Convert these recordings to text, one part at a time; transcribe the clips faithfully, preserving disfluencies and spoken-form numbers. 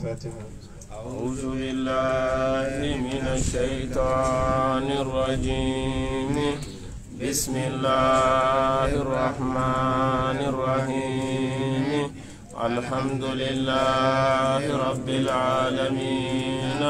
الفاتحة. أعوذ بالله من الشيطان الرجيم. بسم الله الرحمن الرحيم. الحمد لله رب العالمين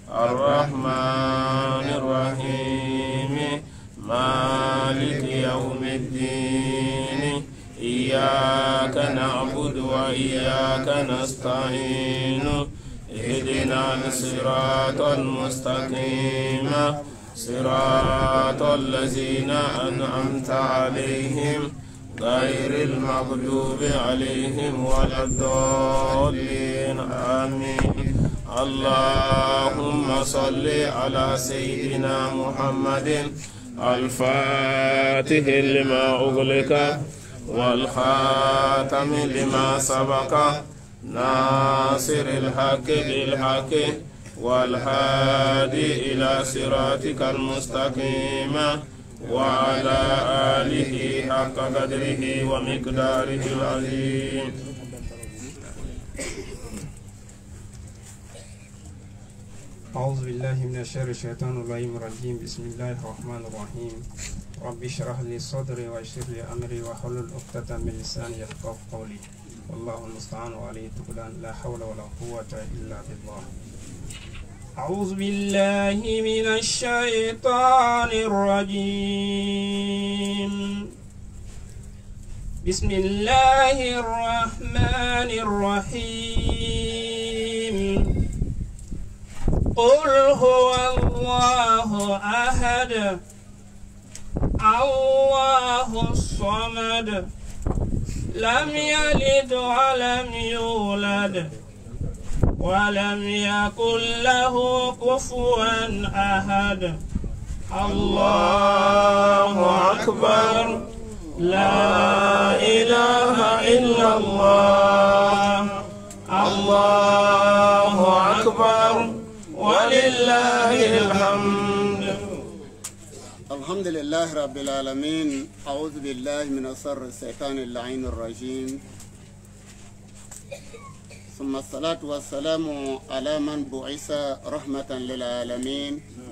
الرحمن الرحيم مالك يوم الدين. إياك نعبد وإياك نستعين. اهدنا الصراط المستقيم صراط الذين أنعمت عليهم غير المغضوب عليهم ولا الضالين آمين. اللهم صل على سيدنا محمد الفاتح لما أغلق والخاتم لما سبق ناصر الحق بالحق والهادي إلى صراطك المستقيم وعلى آله حق قدره ومقداره العظيم. أعوذ بالله من الشر الشيطان الرجيم. بسم الله الرحمن الرحيم. رب اشرح لي صدري ويسر لي أمري واحلل عقدة من لساني يفقهوا قولي. والله المستعان وعليه التكلان. لا حول ولا قوة إلا بالله. أعوذ بالله من الشيطان الرجيم. بسم الله الرحمن الرحيم. قل هو الله أحد الله الصمد لم يلد ولم يولد ولم يكن له كفوا أحد. الله أكبر. لا إله إلا الله. الله أكبر ولله الحمد. الحمد لله رب العالمين. أعوذ بالله من شر الشيطان اللعين الرجيم. ثم الصلاة والسلام على من بعث رحمة للعالمين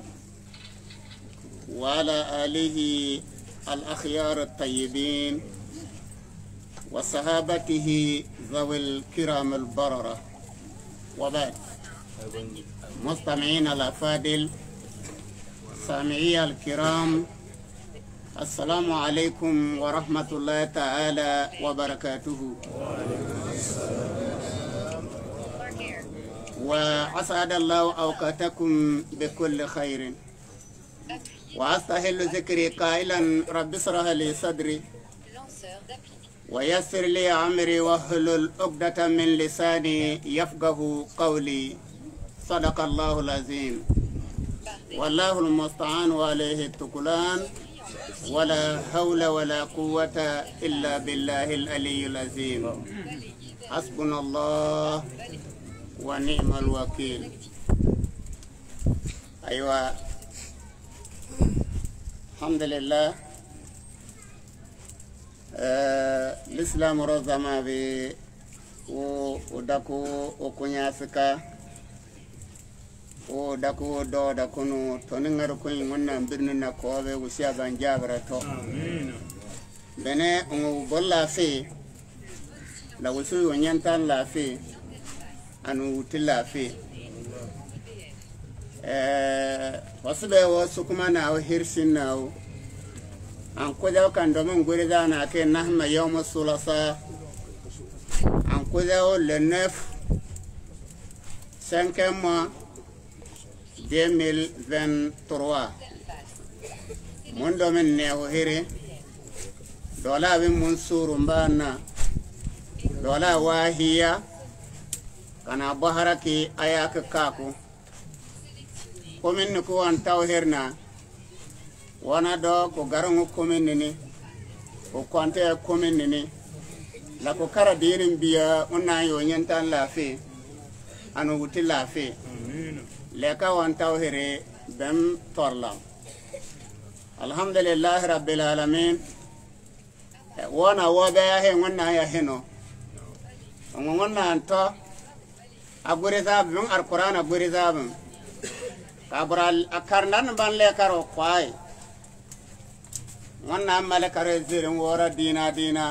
وعلى آله الأخيار الطيبين وصحابته ذوي الكرام البررة. وبعد، مستمعين الأفاضل سامعي الكرام، السلام عليكم ورحمة الله تعالى وبركاته. وأسعد الله أوقاتكم بكل خير. وأستهل ذكري قائلا رب اشرح لي صدري ويسر لي أمري واحلل عقدة من لساني يفقه قولي. صدق الله العظيم. والله المستعان وعليه التكلان. ولا حول ولا قوة إلا بالله العلي العظيم. حسبنا الله ونعم الوكيل. أيوة، الحمد لله. آه الإسلام رزما بي ودكو وكنياسكا o dako do da kono to ningar ko ngonna birni na ko be wusiya ban jabra to amin bene on bolla fe la wusu wonyantan la fe anu wutilla fe eh wasbe wo sukuma na o hirsin na o an ko da kan do mon gore da na ke nahma yawm sulasa an ko da o le neuf cinquième mois deux mille vingt-trois. mon domaine ne o here dola be mun suru mbana dola wahiya kana baharaki ayaka kaku komin ko an tawherna wana do ko garango komin ni ko kwante komin ni la ko kara dirin biya onna yo nyantan lafi anu wuti lafi amin leka wan tawhere bem torla. alhamdulillah rabbil alamin. wana wobe ya he ngonna ya heno ngonna anto agure zab min alquran agure zab kabral akarnan ban le karo kwai wannan malakar zirin wora dina dina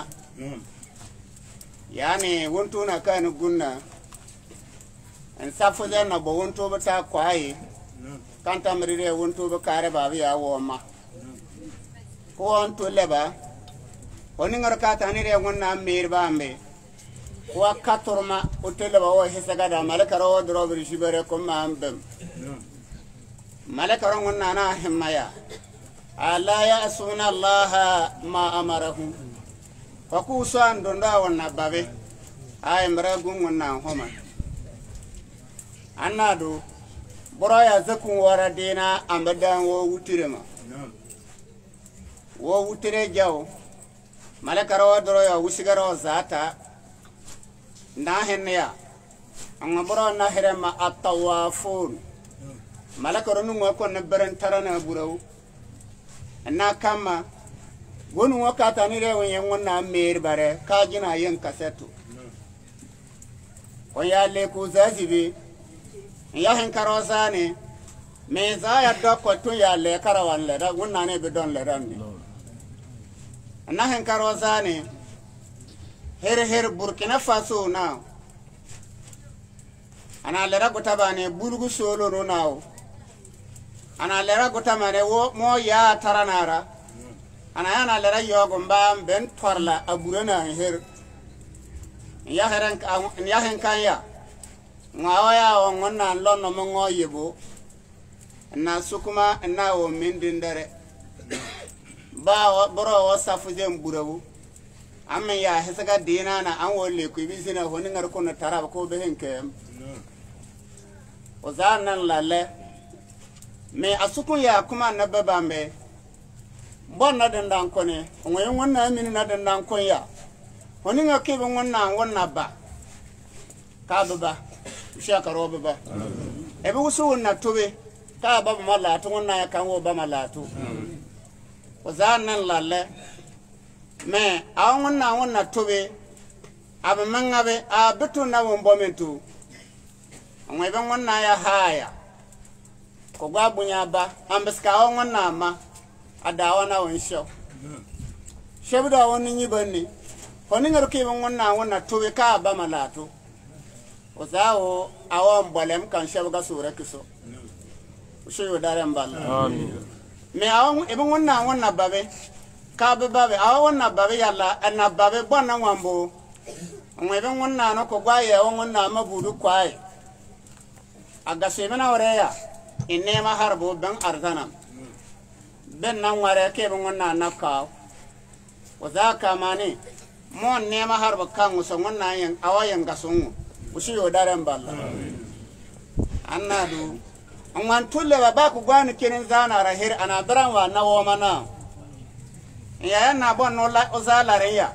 yani wuntu na kan gunna en safu da na bo wuntu bata kwai kan tamrire wuntu ba kare ba ya woma ko on to leba oni ngar ka tani re wonna mir bambe wa katorma otele ba wa hisaga da malakar o drobe shibere ko mambem malakar wonna na himaya ala ya'suna Allah ma amarahum fakusan donda wonna babe ay mragun wonna homa annadu buraya zakun wara dina ambadan wo wutirema wo wutire jaw malakaro doroya wusigaro zata na henya anga buro na herema atawafun malakaro nu ko na beren tarana buraw na kama gonu wakata ni rewo yen wonna mer bare ka jina yen kasetu o ya le ku zazibi ya hen karosane me za ya dokko to ya le karawan le da wonna ne be don le randi na hen karosane her her Burkina Faso na ana le ra gotabane bulgu solo no nawo ana lera gotamane wo mo ya taranara ana yana lera yogo mbam ben torla aburana her ya heran ya hen kanya ngawaya o ngonna lonno mo ngoyebo na sukuma na o mindindere ba boro o safuje mburabu amma ya hesaga dina na an wolle ku bizina honi ngar ko na taraba ko be henke o zanan lalle me asukun ya kuma na babambe bon na dandan kone ngoy wonna min na dandan kon ya honi nga ke be wonna wonna ba ka baba sha ka roba ba e be wusu wonna tobe ka baba mala to wonna ya kan wo ba mala to o zanan lalle me a wonna wonna tobe aba mangabe a beto na won bomentu ngoy be wonna ya haya ko gwa bunya ba ambeska won na ma adawa na won sho shebda won ni banni honi ngaro ke won na won na towe ka ba malato o zawo awon bolem kan shebga sura kiso usho yo dare mballa amin me awon e won na won na babe ka ba babe awon na babe yalla na babe bonna wambo ngwe be won na no ko gwa ye won na mabudu kwai aga semena oreya inema harbo ben arzana ben nan ware ke ben wannan naka wa zaka mani mon nema harbo kan so wannan yan awayan gasun ushi yo daren balla annadu an tulle ba ba ku gwani kirin zana rahir ana daran wa na wo mana ya na bon no la ozalare ya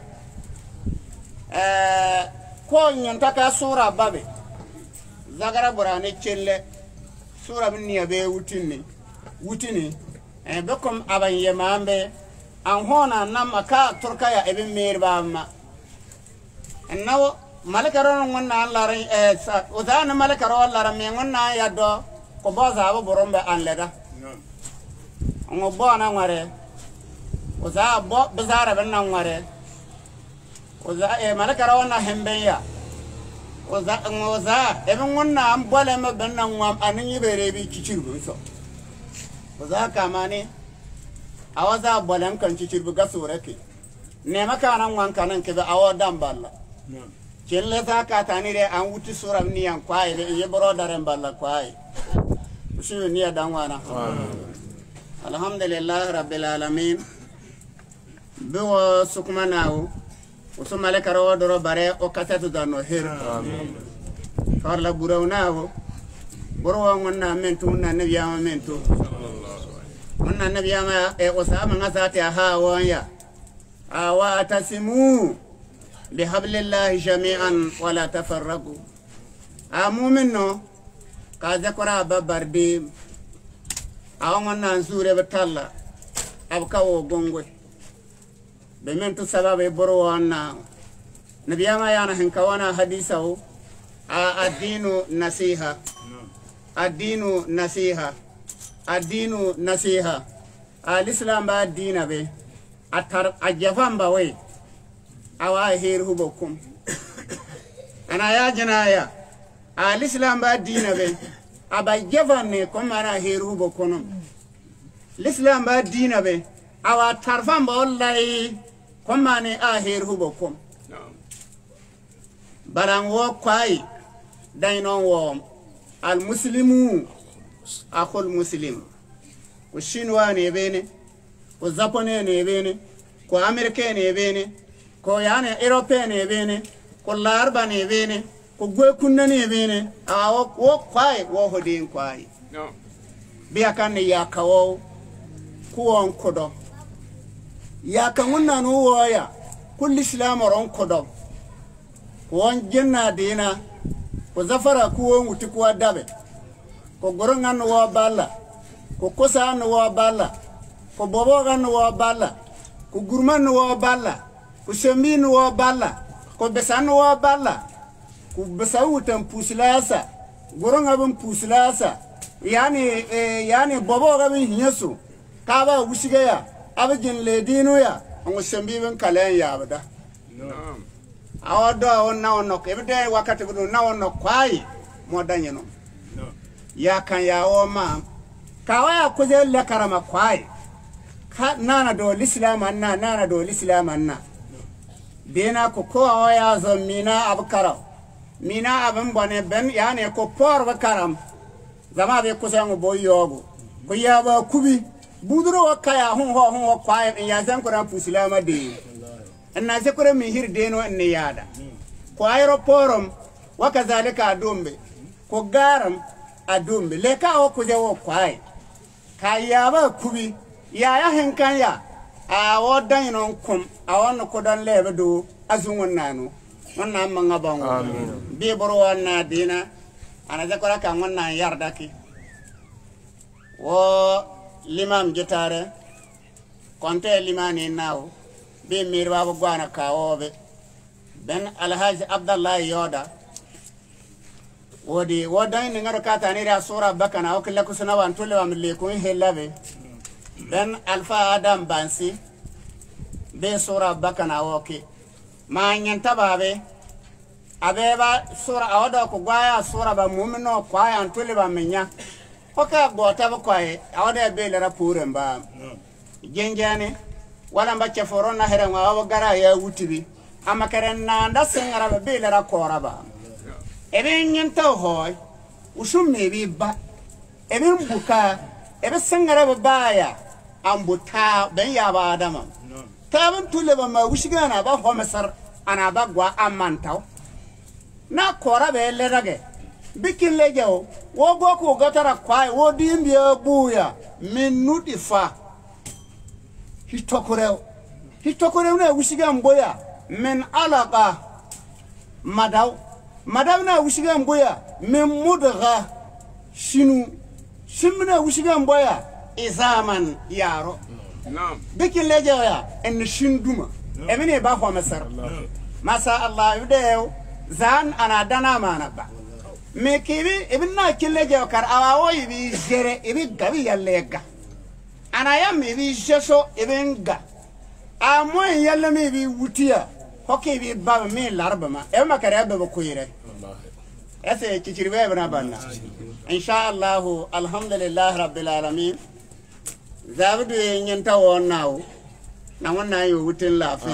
eh ko nyon taka sura babe zagara burane chelle sura min ya be wutini wutini e bekom aban yemambe an hona nam aka turkaya ebe merba ma ennawo malakaron wonna Allah e odana malakaro Allah me wonna ya do ko boza abo borombe an leda ngo bona ngare oza bo bizara ben nan ngare oza e malakaro wonna hembe ya oza ngoza ebe wonna am bole ma ben nan ngam anin yibere bi kicirbu so oza kamane awaza bolen kan cicirbu gasurake ne maka nan wan kanan ke be awodan balla kelle ta ka tani re an wuti suram ni an kwai re ye boro daren balla kwai usu ni dan wana alhamdulillah rabbil alamin be wo sukuma nawo usu malaka ro doro bare o katatu dano her amin farla buraw nawo boro wonna mentu na nabiyama mentu wonna nabiyama e osama ngasati ha wanya awa tasimu بحبل الله جميعا ولا تفرقوا امومنو كذكر ببردي اومنا نزور بتالا ابكاو غونغوي بمنتو سبب بروانا نبيما يانا هنكوانا حديثو الدين نصيحة الدين نصيحة الدين نصيحة الإسلام با الدين به أتر أجفان باوي أواهير هبكم أنا يا جنايا الإسلام با الدين به أبا جفان كم أنا هير هبكم الإسلام با الدين به أوا ترفان باولاي كم أنا أهير هبكم بلان وقاي داينون ووم المسلمون أخو المسلم والشينوا نيبيني والزابوني نيبيني كو أمريكا نيبيني كو يعني إيروبيا نيبيني كو لاربا نيبيني كو غوي كنا نيبيني أو وقاي وهدين قاي بيكان ياكاو كوان كودو ياكاونا نووايا كل إسلام رون كودو كوان جنة دينا ko zafara kuwo muti kuwa dabe ko goronga no wa balla ko kosa no wa balla ko boboga no wa balla ko gurma no wa balla ko shemi no wa balla ko besa no wa balla ko besa wutan pusilasa goronga bun pusilasa yani eh, yani boboga bin hinyaso ka ba wushiga ya abijin ledino ya ngo shemi bin kalen ya bada awodo on na onok ebide wakati budu na onok kwai modanye no ya kan ya o ma kawaya kuje le karama kwai ka nana do islam anna nana do islam anna dena ko ko waya zo mina abkara mina abin bone ben yani ko por bakaram zama be ko sango boyogo ko ya ba kubi buduro wakaya hun ho hun kwai ya zan ko ran pusilama de أنا ذكر مهير دينو النيادة كو أيروبورم وكذلك أدومبي كو غارم أدومبي لكا أو كجاو كواي كايابا كوبي يا يا هنكان يا أو داينون كم أو نكودان لبدو أزون نانو ونا مانغا بانغو بيبرو وانا دينا أنا ذكر كان وانا يارداكي و الإمام جتاره كنت الإمام ناو بي ميروا بغوانا كاوبه بن الحاج عبد الله يودا ودي وداي نغرو كاتاني را سورة بكنا وكلا كسنا وانتولي وامليكوين هلابي بن الفا آدم بانسي بي سورة بكنا وكي ما ينتبه بي أبيبا سورة أودا كغوايا سورة بمومنو كوايا انتولي وامنيا وكا غوتا بكواي أودا بي لرا پورن با جنجاني wala mbache forona herenga awo gara ya wutibi amakaren na nda sengara be belera koraba ebe nyenta hoy usum mebi ba ebe mbuka ebe sengara be baya ambuta ben ya ba adama taban tule ba ma wushigana ba homesar ana ba gwa amantaw na korabe lerage bikin lejew wo go ko gatara kwai wo dimbiya buya minudi fa hitokoreo hitokoreo na wushiga mboya men alaqa madaw madaw na wushiga mboya men mudgha shinu shimna wushiga mboya izaman yaro naam bikin leje ya en shinduma emine ba ko masar masa allah yudew zan ana dana mana ba me kibi ibna kileje kar awawo ibi jere ibi gabi yalega ana ya mebi jeso ebenga amo yalla mebi wutia hoke bi ba me larbama e makare ba ko yire ese chichirbe bana banna insha Allah alhamdulillah rabbil alamin zabdu nyenta wonawo na wonna yo wutin lafi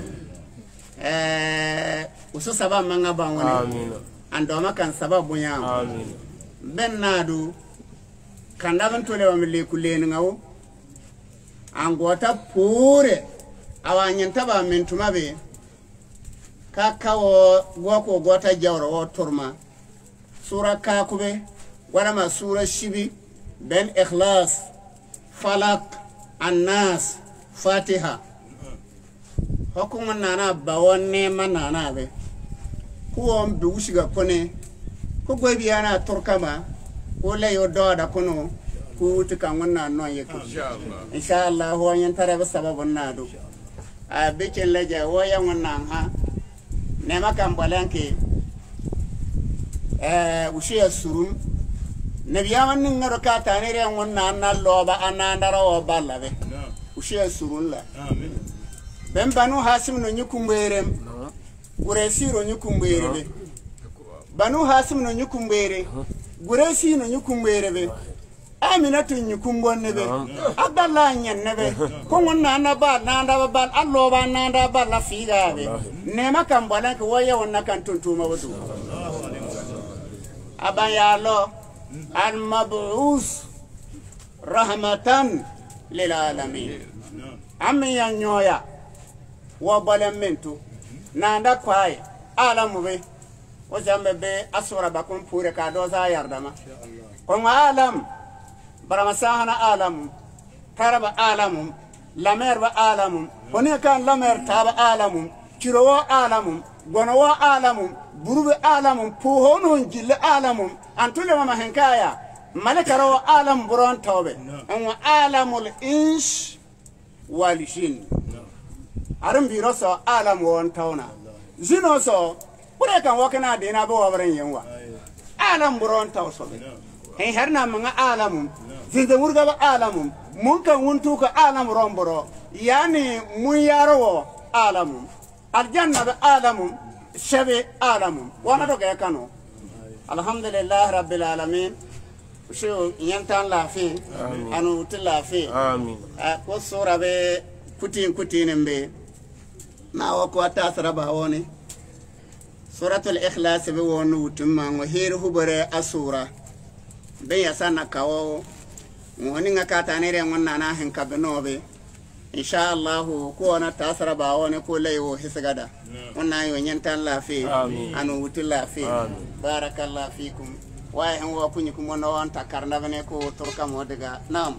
eh usu saba manga ba woni amin ando makan sababu nyam amin bennadu kandaban tole wa mille kulen ngawo angota pure awanyanta ba mentuma be kakawo goko gota jawro wo turma sura kakube wala ma sura shibi ben ikhlas falak annas fatiha hukumun nana bawonne manana be kuwo mbi wushiga kone ko gwebi ana turkama ko leyo doda kono kuutika ngonna non yeke inshallah inshallah ho yantare ba sababu nadu a bikin leje wo ya ngonna ha ne makam balanke eh ushiya surun nabiyaman ninga rokata ne re wonna na loba ananda ro ballabe ushiya surun la amen ben banu hasim no nyukumberem guresi ro nyukumberebe banu hasim no nyukumbere guresi no nyukumberebe aminatu nyukumbonnebe abdallah nyannebe ko wonna na ba nanda ba allo ba nanda ba la figabe nema kan bala ko waya wonna kan tuntuma wudu abayalo al mab'us rahmatan lil alamin amma yanyoya wa balamentu nanda kwai alamu be o jambe be asura bakon pure ka do za yardama ko alam baramasahana alam taraba alam lamer ba alam woni kan lamer taba alam cirowo alam gonowo alam burube alam pohono jille alam antule mama henkaya malakaro alam buron tawbe on alamul ins wal jin aram biro so alam won tawna zino so pure kan wakana de na bo wabran yanwa alam buron taw so he harna manga alam zinda murga ba alam mun kan wuntu ka alam romboro yani mun yaro alam aljanna ba alam shabe alam wana to ga kano alhamdulillah rabbil alamin shu yantan lafi anu tilafi amin ko sura be kutin kutin be na wako atasra ba woni suratul ikhlas be wonu tumma ngo hir hubare asura be yasana kawo woni ngaka tanere ngonna na hen kabenobe insha Allah ko na tasra ba woni ko leyo hisgada wonna yo nyantan lafi anu utilafi barakallahu fikum wa hen wa kunyi kuma no on takarna bane ko turka modega nam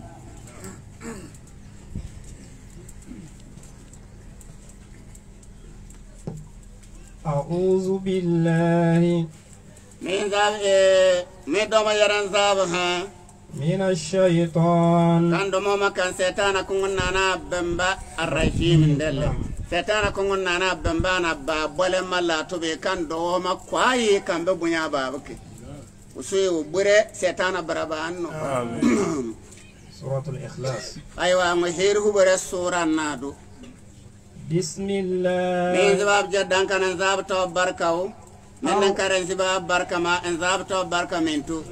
أعوذ بالله من ذاب من دوم يرن ذابها من الشيطان كان دوم ما كان سيطان كون نانا بمبا الرجيم دل سيطان كون نانا بمبا نبا بول ما لا توبي كان دوم كواي كان ببنيا بابك وسوي وبره سيطان بربانو سورة الإخلاص أيوة مهيره بره سورة نادو بسم الله من زباب جدان كان انزاب تو بركاو من كان زباب بركا ما انزاب تو بركا منتو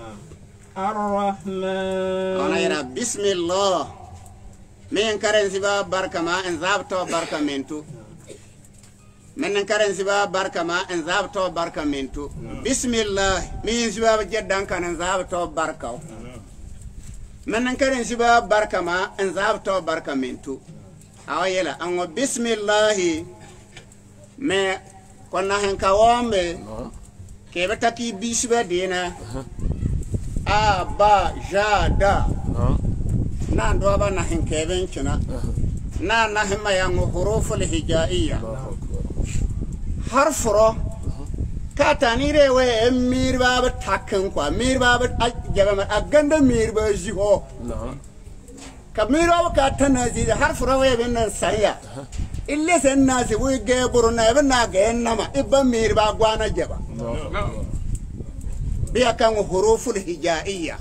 الرحمن انا يرى بسم الله من كان زباب بركا ما انزاب تو بركا منتو من كان زباب بركا ما انزاب تو بركا منتو بسم الله من زباب جدان كان انزاب تو بركاو من كان زباب بركا ما انزاب تو بركا منتو awayela ango bismillahi me konna hen kawombe kebe taki bisbe dina a ba ja da na ndo ba na hen kebe nchuna na na hema yango huruful hijaiya harfuro katanire we emir baba takken kwa mir baba ajaba aganda mir ba jiho كميرو كاتنازي حرف روي بين السريع اللي سنازي ويجي برنا بنا جينما إبا مير باقوانا جبا بيا كان حروف الهجائية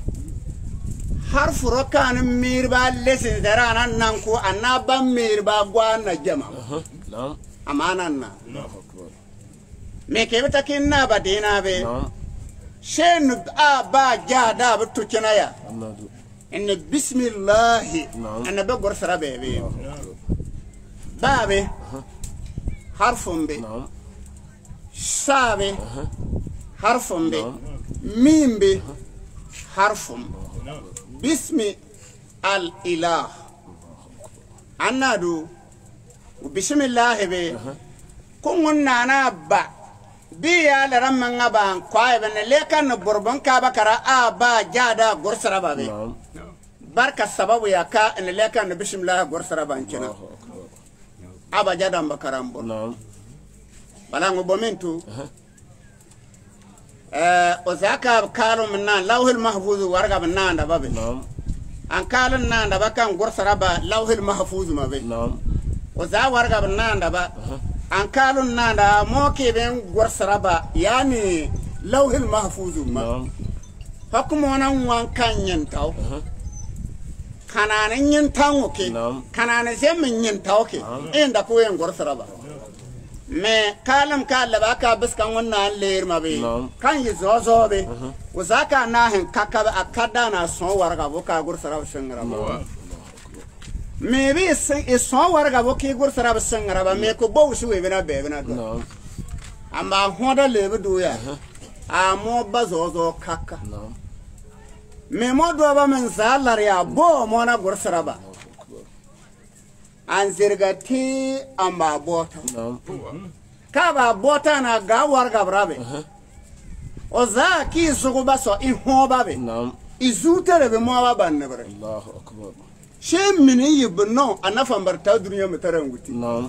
حرف ركان مير باللسن درانا نانكو أنا بمير باقوانا جما أمانا ميكي بتاكينا بدينا بي شين آبا جادا بتوچنايا إن بسم الله أنا بقول سرابي بي بابي حرف بي سابي حرف بي ميم بي حرف بسم الإله أنا دو وبسم الله بي كون نانا با بيا لرمان غبان كواي بن لكن بربون كابا كرا آبا جادا غرسرا بابي barka sababu ya ka in leka na bismillah gorsara bancina aba jadam bakarambo no bala ngo momentu eh ozaka kalo minna lawhil mahfuz warga minna nda babe no an kalan na nda bakan gorsara ba lawhil mahfuz mabe no oza warga minna nda ba an kalun na nda mo ke ben gorsara ba yani لوح المحفوظ ما نعم حكم وانا وان كان ينتاو كانان ينتاو اوكي نعم كانان زم ينتاو اوكي ان دكو ين غرسربا me kalam kala ba ka biskan wannan leer mabe kan yi zozo be uzaka na hin kaka akada na son warga boka gursara shingra me bi is son warga boki gursara shingra ba me ko bo shi we bina be bina do amma hoda lebe do ya a mo ba zozo kaka me mo do ba men zalar ya bo mo na gursara ba an zirgati amma bota kaba bota na ga warga brabe o za ki zugo baso i hoba be izutere be mo ba banne bre Allahu akbar she mini yibno anafa marta duniya mutaranguti na'am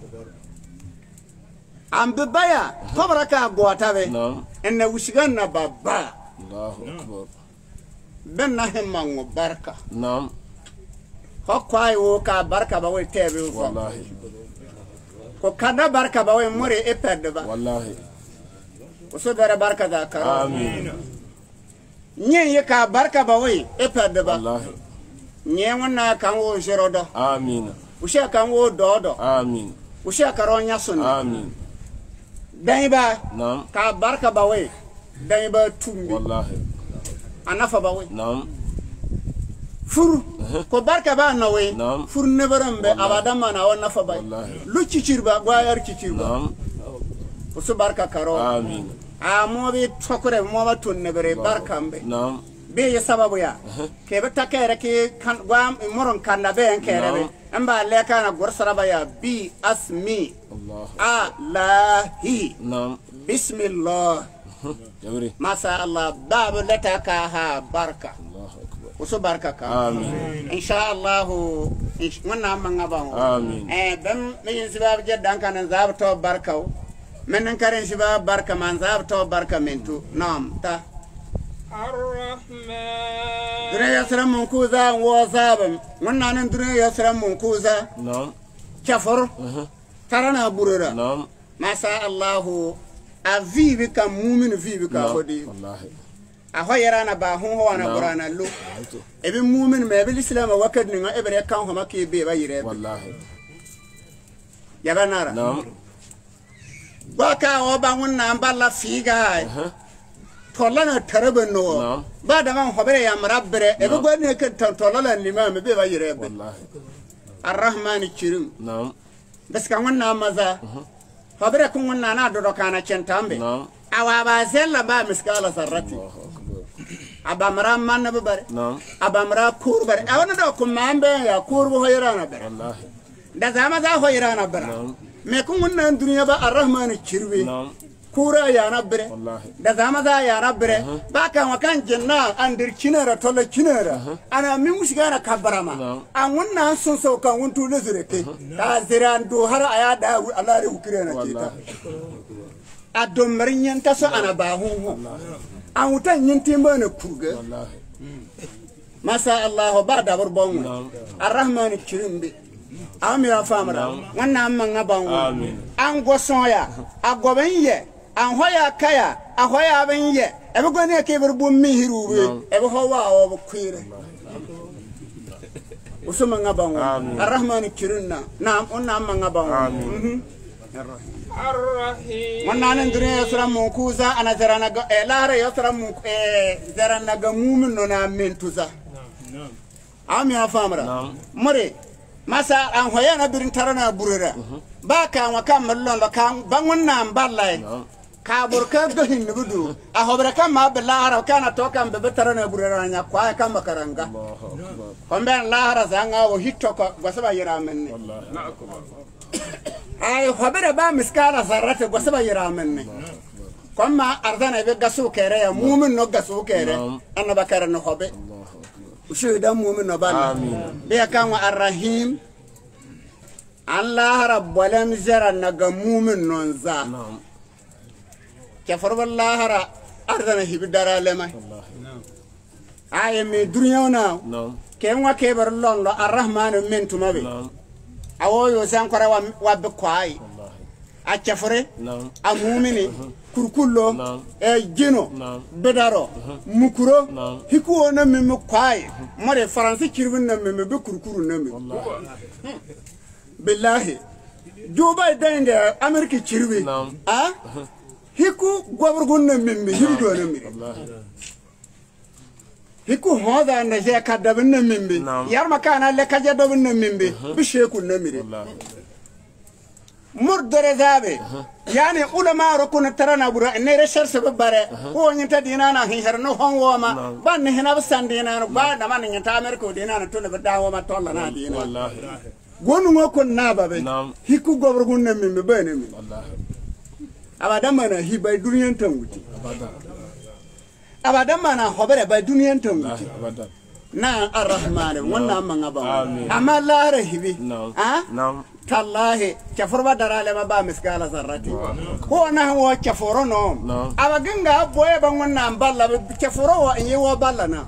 am be baya kobra ka gota be na'am enna wushigan na baba Allahu akbar benna hemmango barka na'am hokwai wo ka barka ba wai tebe wallahi ko kada barka ba wai more e perde ba wallahi o so dara barka da karo amin nyen ye ka barka ba wai e perde ba wallahi nyen wona kan wo jerodo amin o she kan wo dodo amin o she karo nya sun amin dai ba nam ka barka ba wai dai ba tumbi wallahi anafa ba wai nam fur ko barka ba na we fur ne barambe abada mana wonna fa bay lu cicirba gwayar cicirba ko su barka karo amin a mo bi tokore mo ba tunne bere barka mbe nam be ya sababu ya ke be takere ke kan gwam moron kan na be en kere be amba le kana gorsara ba ya bi asmi allah alahi nam bismillah jabri masha allah babu lataka ha barka uso barka ka amin insha Allah wanna manga ba amin eh bam min sibab jaddan kan zab to barka men karen sibab barka man zab to barka mentu nam ta arrahman dure yasra mun kuza wa zabam wanna nan dure yasra mun kuza nam chafar tarana burura nam masha Allah avivi ka mu'min vivi ka hodi wallahi ahoyera na ba hu ho na qur'ana lu ebi mu'min me ebi islam wakad ni ebre kan ho makki be ba yire wallahi ya banara nam baka o ba wonna amballa figa tolana tarabe no ba da man hobere ya marabre ebi gonni ke tolala limam be ba yire wallahi arrahman chirim nam bas kan wonna maza hobere kun wonna na do kana centambe awa ba zella ba miskala sarrati abamra man be bare no abamra kur bare awana do ko mambe ya kur bo hoyrana bare wallahi da zama za hoyrana bare me kun wannan duniya ba arrahman chirwi kura ya na bare wallahi da zama za ya na bare ba kan wakan jinna andir kinara tolle kinara ana mi mushigana kabarama an wannan sun so kan wuntu lezure ke da ziran do har aya da Allah re ukirena kita adom marinyan taso ana ba hu an wutan yin timba na kuga wallahi masha Allah ba da burbon arrahman kirimbe am ya famara wannan man ngaban amin an goson ya agoben ye an hoya kaya a hoya ben ye e be gone ke burbu mi hirube e be howa o kwire usuma ngaban arrahman kirinna naam onna man ngaban amin arrahim wannan ndure yasra mun kuza ana zarana ga elare yasra mun eh zarana ga mumin no na mentuza am ya famra mure masa an hoya na birin tarana burira ba ka wa kan mallon la kan ban wannan ballai ka burka ga hin budu a hobra kan ma billah kana to kan be tarana burira nya kwa kan makaranga kombe lahara zanga wo hitto ko basaba yira menne ay hobere ba miskala zarrate go saba yira menne komma ardana be gasu kere ya mu'min no gasu kere annaba kare no hobe ushida mu'min no bal amin be kan wa arrahim Allah rabbal mizara naga mu'min non za kafar wallahi ardana hibidara lema ay me dunya na kenwa kebar lon lo arrahman min tumabe awo yo san kora wa wa be kwai achafore amumini kurkullo e jino bedaro mukuro hikuo na meme kwai more faransi kirwin na meme be kurkuru na meme billahi juba denge amerika kirwi a hiku goborgun na meme hirdo na meme hiku hoda na je kadabin na meme yar makana le kaje dobin na meme bi sheku na meme murdere zabe yani ulama rokuna tarana bura ne recherche be bare ko nyinta dinana hi herno honwoma ban ne hina basan dinana ba da man nyinta america dinana to ne be dawo ma tolla na dina wallahi gonu ngoko na babe hiku goborgun ne min be bene min wallahi abadan mana hi bay duniyan tanguti abadan abadan mana hobere bay duniyan tanguti abadan na arrahman wannan man aba amma la rahibi ha tallahi chafurba darale ma ba miskala zarrati ko na wo chafuro no aba ganga boye ban wannan balla chafuro wa yi wo balla na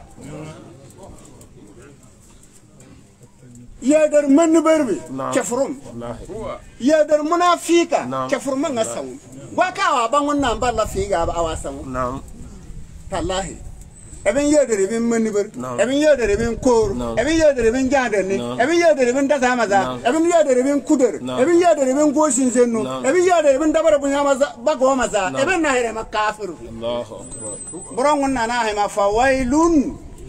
ya dar man barbi chafurum ya dar munafika chafur man asawu wa ka wa ban wannan balla figa ba awasawu tallahi Eben yedere bin maniber, eben yedere bin kor, eben yedere bin jadeni, eben yedere bin dasamaza, eben yedere bin kuder, eben yedere bin goshin senu, eben yedere bin dabara bunyamaza bagwamaza, eben nahere makafir. Allahu akbar. Burangun nana he mafawailun.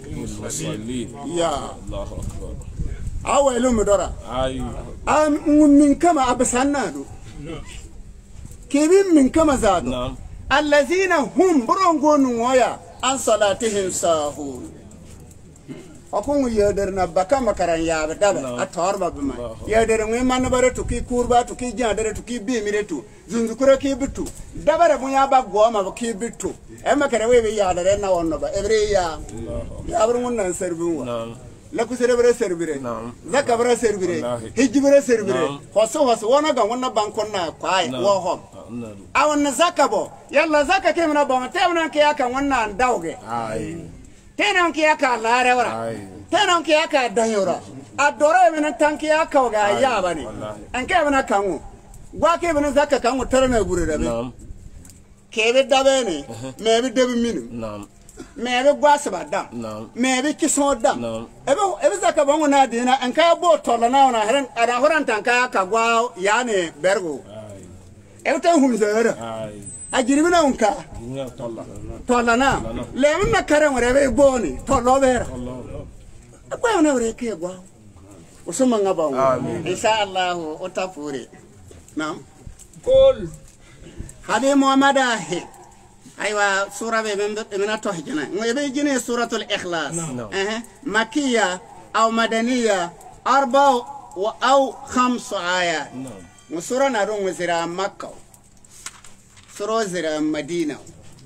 Ya Allahu akbar. Awailun mudora. Ay. Am min kama absanadu. Kibin min kama zadu. Allazina hum burangun ngoya. An salatihim sahun akun yeder na baka makaran ya daba atorba bima yeder ngi man bare to ki kurba to ki jandere to ki bi miretu zunzukura ki bitu dabare bunya ba goma ba ki bitu e makare we be ya dare na wonno ba ebre ya ya burun nan serbin wa la ku serbere serbire zaka bare serbire hijibere serbire hoso hoso wona ga wonna bankon na kwai wo hom awon zakabo yalla zaka ke mana ba mata ke aka wannan dauge ai tenan ke aka lare wara tenan ke aka danyora adore mena tanki aka ga ya bane an ke mana kanwo gwa ke mana zaka kanwo tarana gure da be ke be dabe ne me be dabe minu me be gwa saba dam me be kiso dam ebe ebe zaka ba ngona dina an ka bo tola na na heran ada horan tanka aka gwa yani bergo Euta hunzara. Ajiribina unka. Tola na. Lemun na kare murebe boni. Tolo vera. Akwa una ureke gwa. Usuma ngaba. Insha Allah utafuri. Naam. Qul. Hadi Muhammad ahi. Aywa sura be bemna tohjana. Ngebe jine suratul ikhlas. Eh makkiya aw madaniya arba wa aw khams ayat. Musura na ron wazira Makka suro zira Madina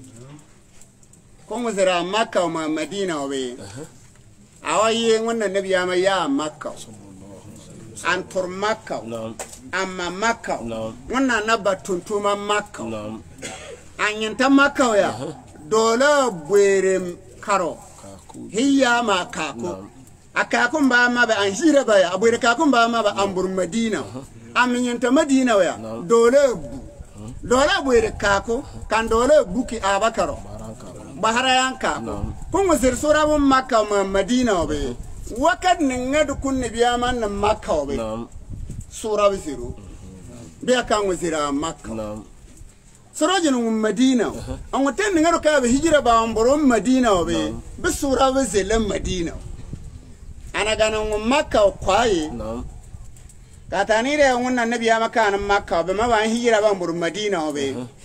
kon wazira Makka ma Madina we awaye wannan nabi ya mai ya Makka an tur Makka amma Makka wannan na batuntuma Makka an yanta Makka ya dole bwere karo hiya ma kako akakun ba ma ba an hira ba ya abwere kakun ba ma ba an bur Madina aminyanta Madina waya dole bu dole bu ere kako kan dole buki abakaro bahara yanka kun wasir sura mun Makka ma Madina obe wakad ningadu kun biya man na Makka obe sura wasiru biya kan wasira Makka sura jinu Madina an watan ningadu ka be hijira ba amboro Madina obe bi sura wasila Madina ana ganan Makka kwaye katani re wannan nabi ya maka nan Makka ba ma ban hijira ban bur Madina obe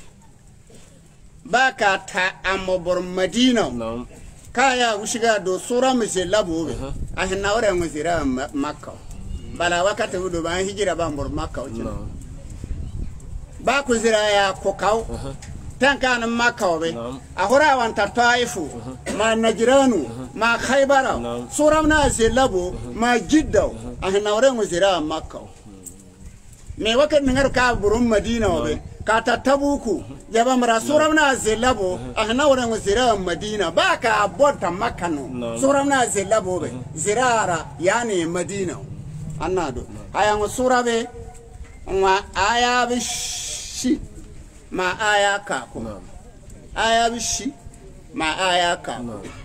ba ka ta amma bur Madina kaya ushiga do sura mise labo be a hinna wore ngusira Makka bala wakati wudo ban hijira ban bur Makka ba ku zira ya ko kaw tan kan Makka obe a hora wan ta Taifu ma Najranu ma Khaybara sura na se labo ma Jidda a hinna wore ngusira Makka me wakat ningar ka burum Madina obe ka tatabuku jaba mara sura na zelabo ahna wora ngzira Madina ba ka bota Makka no sura na zelabo be zirara yani Madina annado aya ngo sura be wa aya be shi ma aya ka ko aya bi shi ma aya ka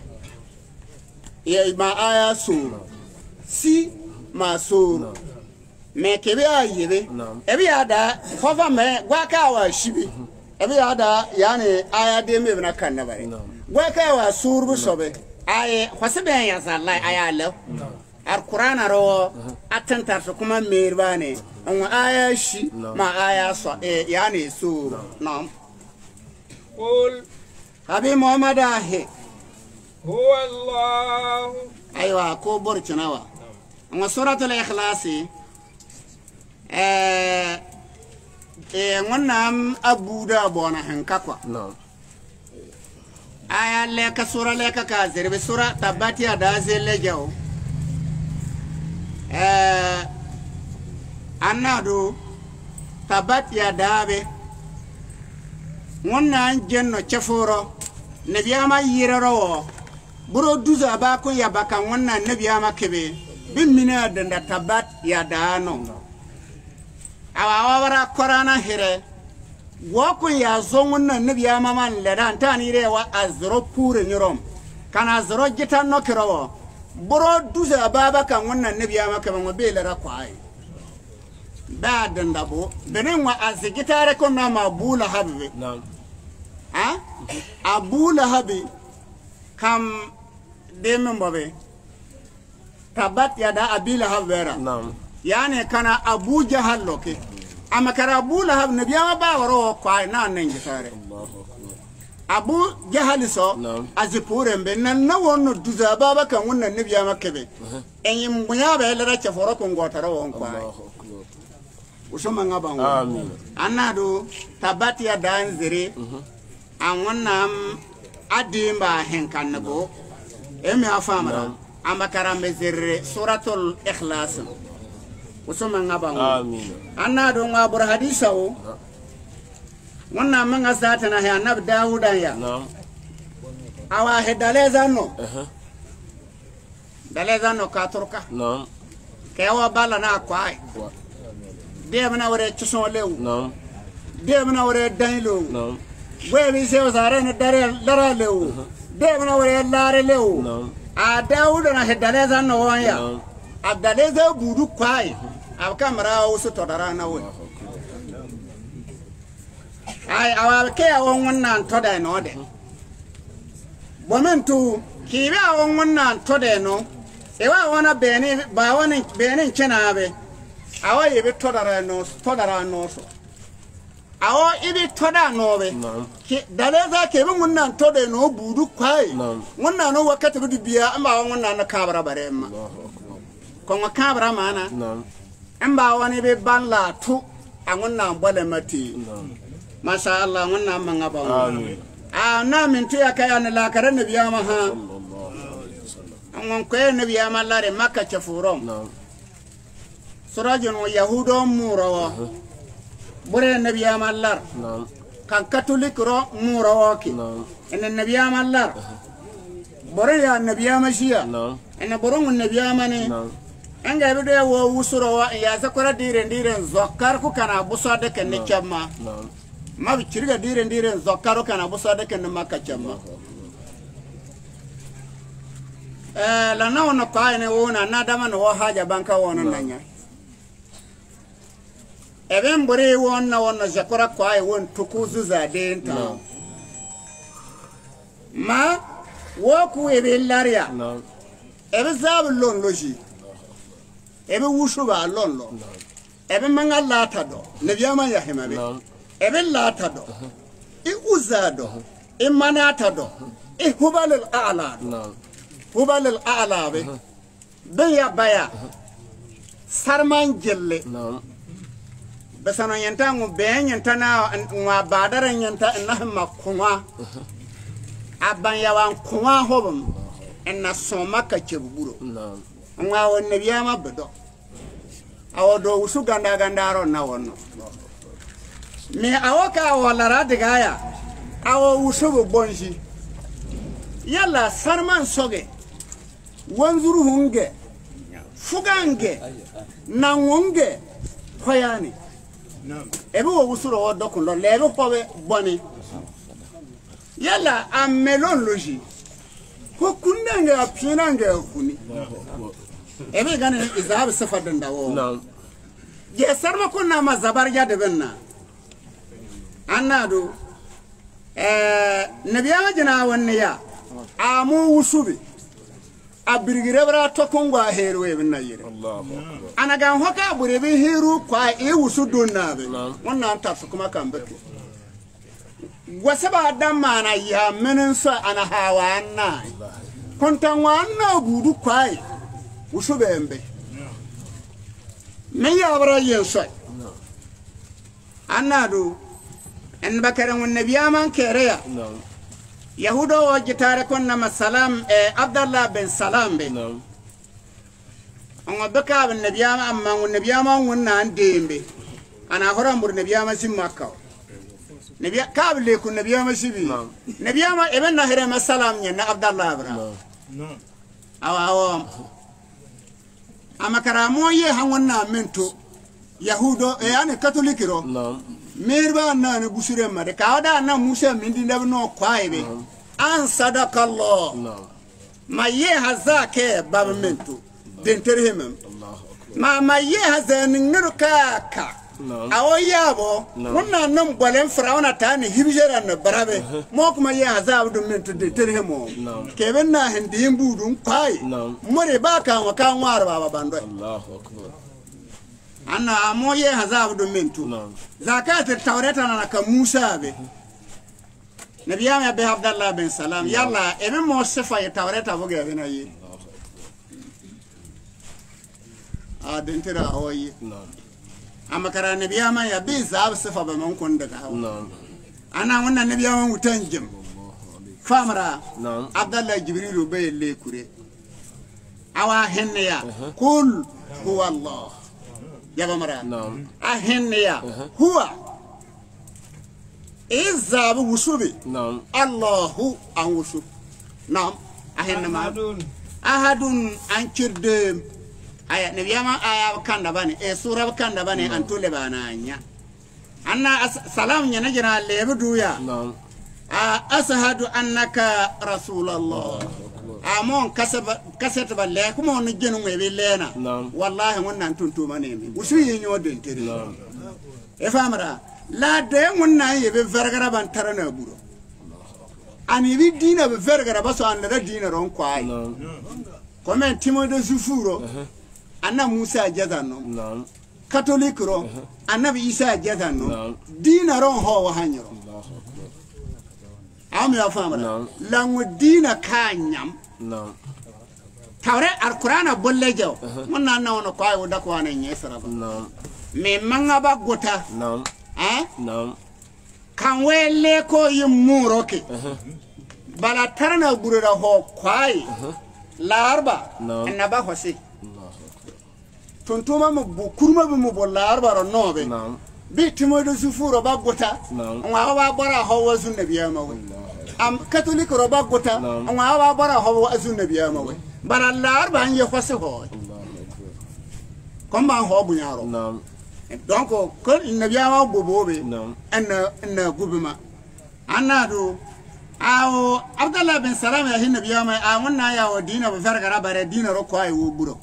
ya ma aya so si ma so me kebe ayibe ebi ada hofa me gwa ka wa shibi ebi ada yani aya de me na kan na bare gwa ka wa surbu sobe aya hose be ya zalla aya law alquran aro atantar su kuma merbane an aya shi ma aya so yani su nam قل habi muhammad ahe هو الله aywa ko borchinawa an suratul ikhlas eh eh wannan abuda bona hanka kwa نعم aya le ka sura le ka ka zirbe sura tabati ada zelle jaw eh annadu tabati adabe wannan jenno chefuro nabiyama yiraro buro duza ba ko yabaka wannan nabiyama kebe bin mina da tabat ya dano awa wara korana hire wako ya zongun na nabiya maman ledan tani rewa azro pure nyurom kana azro gitan no kirawo buro duza baba kan wannan nabiya maka ban be lera kwai ba dandabo benin wa azgitare ko na mabula habbe نعم ha abula habi kam demen bobe tabat ya da abila habera نعم yani kana abu jahal loke ama kara abu lahab nabiya ba waro kwa na nan gitare abu jahal so Naam. azipure mbe nan na wonno duza baba kan wannan nabiya makebe en munya ba lara ce foro kon gotara won kwa usoma ngaba ngo آمين anado tabati ya dan zire an wannan adimba henkan nabo emi afamara ama kara mezire suratul ikhlas usoma ngaba ngo آمين anna do ngabur hadisa o wannan man asata na ya nab daudan ya نعم awa hedaleza no أها daleza no ka turka نعم kewa bala na kwai de mana wore chuson lew نعم de mana wore danlo نعم we bi se wasare na dare dara lew de mana wore lare lew نعم a daudan na hedaleza no wanya نعم abdaleza budu kwai abkamara usu todara na we ay awa ke awon wannan to da no de momentu ki ba awon wannan to da no e wa wana beni ba wani beni kina be awa yibi to da no to da no so awo ibi to da no be نعم ki dale za ke bin wannan to da no budu kwai Na'am. wannan no wakati budu biya amma wannan na kabara bare ma الله أكبر ko wa kabara mana نعم an ba wani be ban la tu a wannan bole mati نعم masha Allah wannan man aba آمين a na min tuya kai an la karan nabiya ma ha صلى الله عليه وسلم an wan ko nabiya ma lare makka ce furom نعم surajun wa yahudo murawa bure nabiya ma lar نعم kan katolik ro murawa ki نعم en nabiya ma lar bure ya nabiya ma shiya نعم en burun nabiya ma ne نعم an ga bi da wo wusuro wa ya zakura dire dire zokkar ku kana busa da kan ne kyamma نعم ma bi kirga dire dire zokkaro kana busa da kan makka kyamma eh la na wono ka ne wona na dama no haja banka wono nanya eben bore wonna wonna zakura ko ay won tukuzu za denta نعم ma wo ku ebe laria نعم ebe zab lon loji ebe wushu ba lon lo ebe manga lata do ne biama ya hemabe نعم ebe lata do i uzado i manata do i hubal al a'la نعم hubal al a'la be baya baya sarman jelle نعم basano yanta ngu be yanta na ngwa badara yanta na makuma aban yawan kuma hobum enna soma ka cheburo نعم ngwa won ne biyama bedo awo do usu ganda gandaro na wonno me awo ka wala radigaya awo usu bo bonji yalla sarman soge wanzuru hunge fugange na wonge koyani ebe wo wusuro wo dokun lo lebe ko be boni yalla am melon loji ko kunanga apinanga kuni ebe gane izab safadan dawo na'am je sarma kunna mazabar ya de benna annadu eh nabiya jina wanne ya amu wusubi abirgire bara to kongwa herwe binna yire Allahu akbar ana gan hoka burebe heru kwa e wusu donnabe wannan ta su kuma kan bake wasaba dan mana ya menen so ana hawa anna kontan wanna gudu kwai wusu bembe me ya bara yen so annadu en bakare won nabiya man kereya yahudo o jitare konna masalam e abdallah ben salam be on baka ben nabiyama amma on nabiyama wonna andembe ana horam bur nabiyama sim makka nabiya kable kun nabiyama sibi nabiyama eben na hire masalam nya abdallah abra awa awa amakara moye hangonna mento yahudo e ane katolikiro mirba na ne busure mare kawda na musa mindi ndabno kwaibe an sadakallah ma ye hazake babamento denterhemem ma ma ye hazan nurkaka awoyabo wonna nam bolen farawana tani hibjera na barabe mo kuma ye hazab dum mento denterhemo keben na hindi mbudun kwai more baka wa kan war baba bando Allahu akbar anna amoye hazab do mentu zakat tawreta na ka musa be nabiyama be abdallah bin salam yalla ebe mo sifa ya tawreta bo ga bena yi a dentira awoyi amakara nabiyama ya be zab sifa ba man kun daga hawa ana wannan nabiyama wutan jim famara abdallah jibril be le kure awa henniya kul huwa allah يا بمرا نعم أهنيا هو إذا بوسوبي نعم الله أنوسو نعم أهن ما أحد أنكردم أي نبي ما أي بكان دباني إيه سورة بكان دباني أنتو لبانانيا أنا سلام ينجنا لبدويا نعم أشهد أنك رسول الله amon kasaba kasata balle kuma on jenu ngebe lena wallahi wannan tuntuma ne mi usu yinyo den tere e famara la de wannan yebe vergara ban tarana buro ani bi dina be vergara baso an da dina ron kwai comme timo de sufuro anna musa jazano catholic ro annabi isa jazano dina ron ho wa hanyro am ya famara la dina kanyam no tawre alqur'ana bolle jaw mon na na wono kwai woda ko na nyesara ba no me manga ba gota no eh no kan wele ko yimuroke bala tarana gurura ho kwai larba na ba hosi tontoma mo bukurma mo bo larba ro nobe bi timo do sufuro ba gota wa ba bara ho wazu nabiya mawo am catholic ro ba gota wa ba bara ho wazu nabiya mawo bara larba an ye hosi ho comme ho bunyaro donc ko nabiya mawo bobobe en en gubima anado awo abdallah bin salam ya hin nabiya mai a wannan ya wa dina ba fargara bare dina ro ko ay wo buro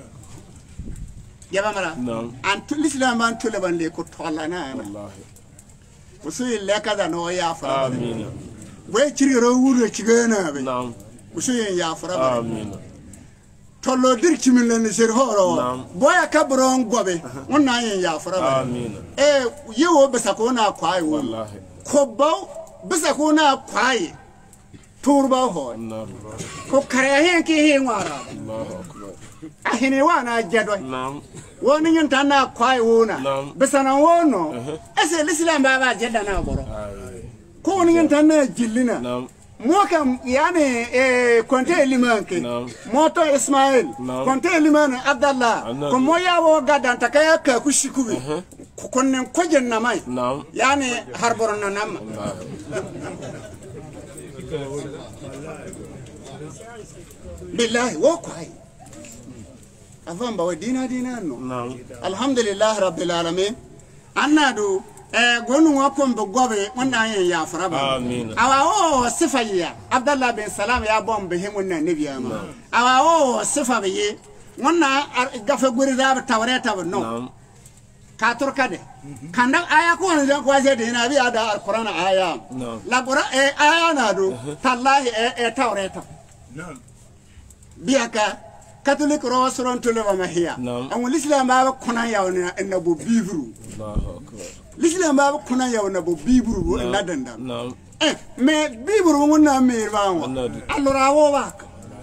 yaba mara an tul islam ban tul ban le ko tollana wallahi usul le kaza no ya fara amin we ciri ro wuro cigena be nam usul ya fara amin tollo dir cimin len sir horo boya kabron gobe wannan ya fara amin e yewo be sakona kwai wallahi ko baw bisa ko na kwai turba ho ko kare hen ki hen wara Allahu akbar ahine wana jadwa nam woni nyanta na kwai wona bisa na wono ese islam baba jadda na boro ko woni nyanta na jillina mo kam yani e konte limanke moto ismail konte liman abdallah ko moya wo gadan takaya ka kushikubi konnen kojen na mai yani harboro na nam billahi wo kwai avamba wa dina dina no alhamdulillah rabbil alamin annadu eh gonu wakon be gobe wannan yin ya faraba amin awa o sifayya abdullah bin salam ya bom be himun na nabiya ma awa o sifa be wannan gafe guri da tawreta no ka turka de kanda aya ko wani ko waje de na biya da alquran aya la qura eh aya na do tallahi eh tawreta biya ka catholic ro soron to le ma hiya an l'islam ba kuna yawo na bo bibru allahu akbar l'islam ba kuna yawo na bo bibru na danda eh me bibru mun na me ba wa allora wo ba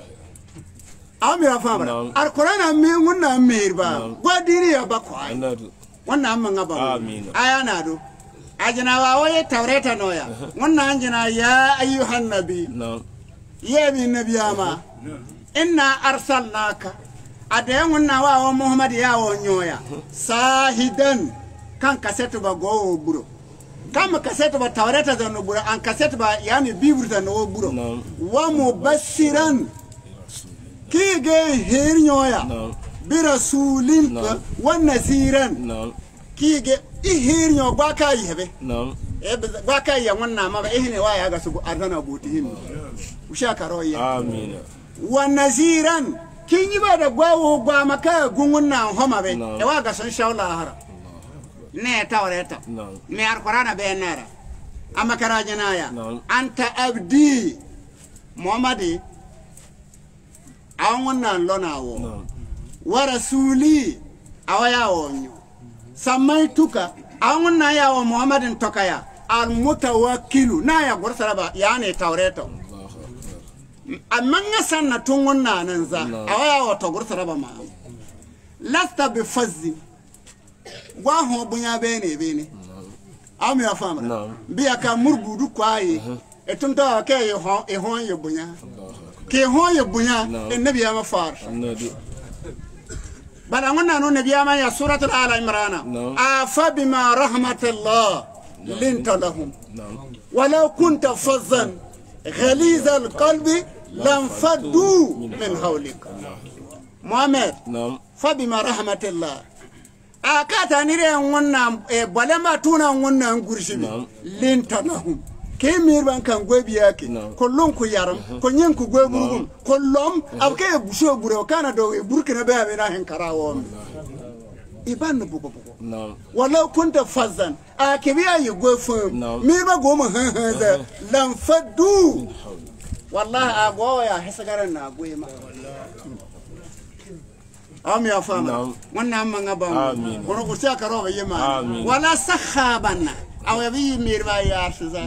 amira fa ba alquran me mun na me ba gwadiri ya ba kwa wannan amma ngaba amin aya na do ajina wa waye tawreta noya wannan anjina ya ayyuhan nabi ya bi nabiyama inna arsalnaka adayan wannan wa Muhammad ya wonyoya sahidan kan kasetu ba go buro kam kasetu ba tawreta da no buro an kasetu ba yani bibur da no buro wa mubashiran kige hirnyoya bi rasulin wa nasiran kige ihirnyo gwaka yebe e gwaka ya wannan ma ba ihne wa ya ga su arzana butihin usha karoya amin wa naziran kin yi ba da gwawo gwa maka gungun na homa be e wa ga san shaula hara ne tawreta me alqur'ana be nara amma karajina ya anta abdi muhammadi an wannan lonawo wa rasuli awaya wonyo samaituka an wannan yawo muhammadin tokaya al mutawakkilu na ya gursaraba yani tawreta amma ngasan na tungun na nan za awaya wato gursaraba ma lasta bi fazzi gwa ho bunya bene bene am ya fama biya ka murgudu kwaye etunta ke ye ho e ho ye bunya ke ho ye bunya annabi ya mafar bala ngonna no nabi ya ya suratul ala imran afa bima rahmatillah linta lahum walau kunta fazzan غليظ القلب لانفضوا من حولك محمد فبما رحمة الله akata nire wannan e balema tuna wannan gurshibi linta lahum ke mirban kan gobi yake kollon ku yaram ko nyen ku goburugum kollom abke busho buro kana do e burkina be be na hen karawo iban bugo bugo wala kunta fazan akibiya yi gofo mirba goma da lan fadu wallahi agwa ya hisagaran na goyema ami afama wannan man aba wono ko sia karo ba yema wala sahaban aw yabi mirba ya shiza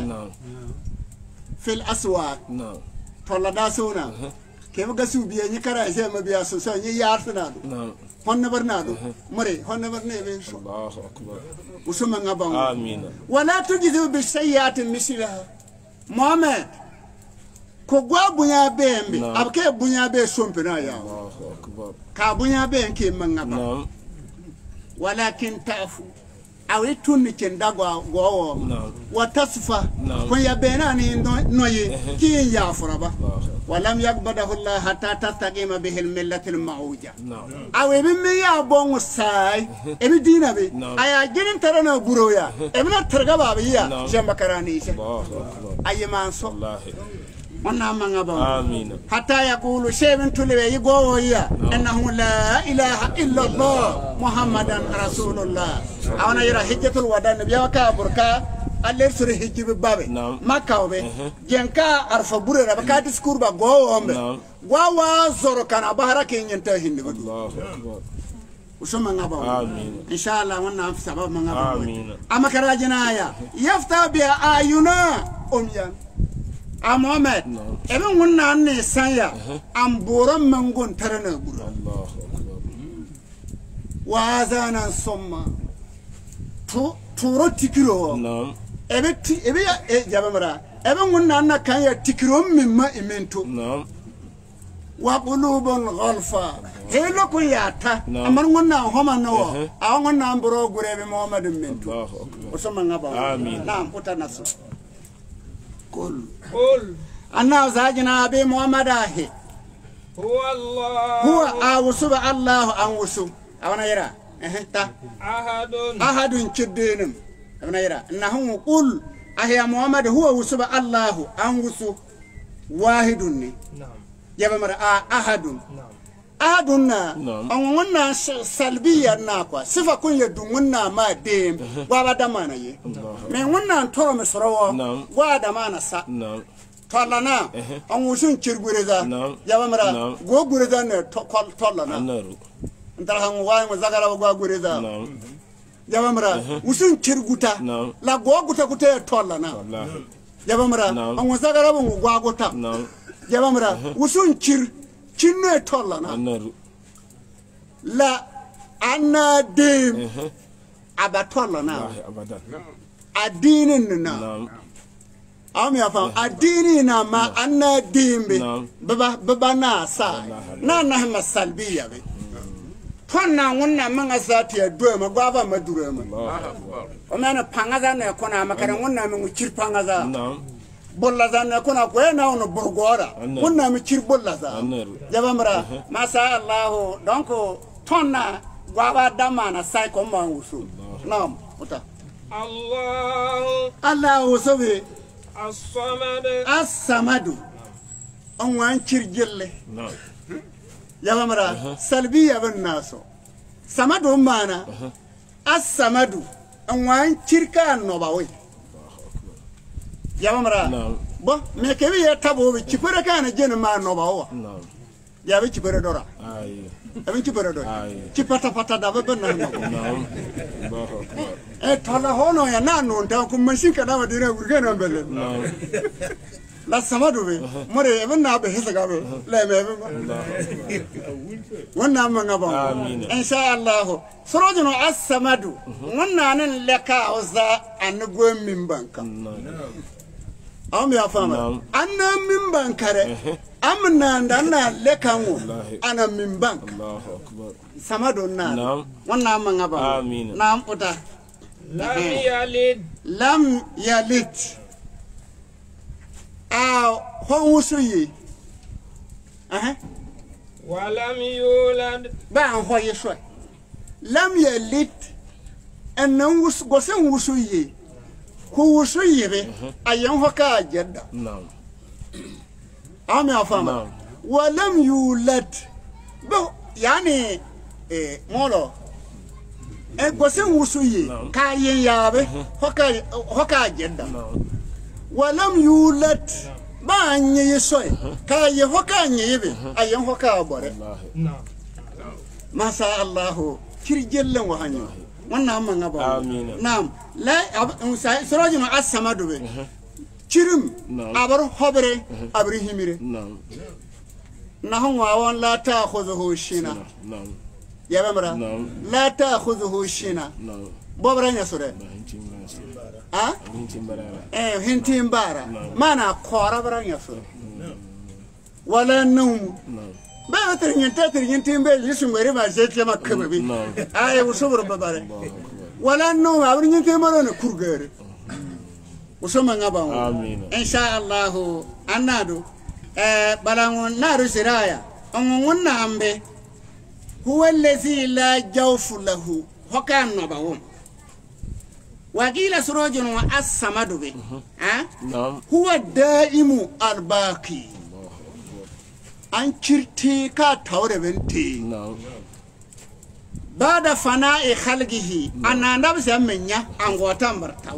fil aswaq tolla da sona ke ga su biye ni kara sai mabiya so so ni ya arsana honna barnado mare honna barne be so Allahu akbar usuma ngaba amin wala tujizu bi sayyi'atin mislaha muhammad ko gwa bunya bembe abke bunya be sompena ya Allahu akbar ka bunya be nke mangaba walakin tafu awitun kenda gwa gwa wa tasfa ko ya bena ni noye ki ya furaba ولم يقبضه الله حتى تستقيم به الملة المعوجة أو ابن يا بون ساي ابن دينا بي أيا جنين ترنا برويا ابن ترجع بيا جنب كرانيش أي ما نص وانا ما نبغى حتى يقول شيء من تلوي يقول يا إنه لا إله إلا الله محمد رسول الله أنا يرى هجة الوداع نبي وكابركا aller sore hijjibe babe makawbe jenka arfa burera baka discours ba go ombe gwa wa zoro kana bahara ke nyenta hindi ba Allahu akbar usoma ngaba amin inshallah wannan sabab ngaba amin ama karajina ya yafta bi ayuna umyan amomet ebe wonna ne sanya am boron mangon tarana buru Allahu akbar wa zana somma to turo tikiro na'am ebe ti ebe ya e jabamara ebe wonna na kan ya tikiro mimma imento na'am wa qulubun ghalfa helo ko yata amar wonna homa no a wonna ambro gurebe muhammadin minto Allahu akbar usama ngaba amin na'am utanasu qul qul anna zajna bi muhammadahi huwa allah huwa awsuba allah an wusu awana yara eh ta ahadun ahadun kiddinum abna ira nahu qul ahya muhammad huwa wusuba allah an wusu wahidun ni na'am yaba mara ahadun na'am ahadun na an wannan salbiya na kwa sifa kun ya dungunna ma dem wa ba da mana ye me wannan toro me sorowo wa da mana sa na'am tollana an wusun kirgureza yaba mara go gureza ne tollana annaru ndara han wa ma zagara go gureza yaba mara wusun kirguta la go guta guta tollana yaba mara an zagara go go guta yaba mara wusun kir kinne tollana annaru la anna dem aba tollana abadan adinin na am ya fa adini na ma anna dimbe baba baba na sa na na ma salbiya be tonna wonna manga zati ya do ma gwaba madure ma o mena pangaza na kona makara wonna mu kirpanga za bolla za na kona ko na ono burgora wonna mu kir bolla za jabamra ma sha Allah donc tonna gwaba dama na sai ko ma wusu nam uta Allah Allah usabe as-samad as-samadu on wan kirgille yabamra salbiya bin naso samadu mana as-samadu on wan kirka nobawe yabamra bo me kebi ya tabo bi kipere kana jena ma nobawa ya bi kipere dora ayi abin kipere dora kipata pata da ba ban no e tola hono ya nanu nda ko mashin kada ba dire gurge na belle la samadu be more even na be hisa ga be la me be wannan man ga ba insha Allah surajunu as-samadu wannan nan laka uza an go min banka am ya fama anna min bankare amna ndanna lekanwo ana min bank Allahu akbar samadu na wannan man ga ba na uta lam yalid lam yalid a honwusuyi aha wa lam yulad ba an hoye so lam yalid anan wus gosen wusuyi ku wusuyi be ayan hoka jadda na'am ami afama wa lam yulad bo yani eh molo e gosen wusuyi ka yin yabe hoka hoka jadda walam yulad ba anye yesoy ka ye hoka anye yebe ayen hoka bore masha Allah kirjellan wa hanyo wannan man ngaba amin nam la surajun as-samadu be kirim abar hobre abri himire na'am nahon wawon la ta'khudhuhu shina na'am ya bamra la ta'khudhuhu shina na'am bobra nya sore ah eh hintin bara mana kora bara nya sore wala num ba ta yin ta yin tin be yisu ngare ma je te makababi ay usubur babare wala num abrin yin te mara na kurgare usuma ngaba amin insha Allah annadu eh balangon naru siraya on wonna ambe huwa allazi la jawfu lahu hokan nabawum وقيل سروج والسمد به ها هو الدائم الباقي an kirti ka taure binti ba da fana'i khalqihi anna bisa menya an gotan bartau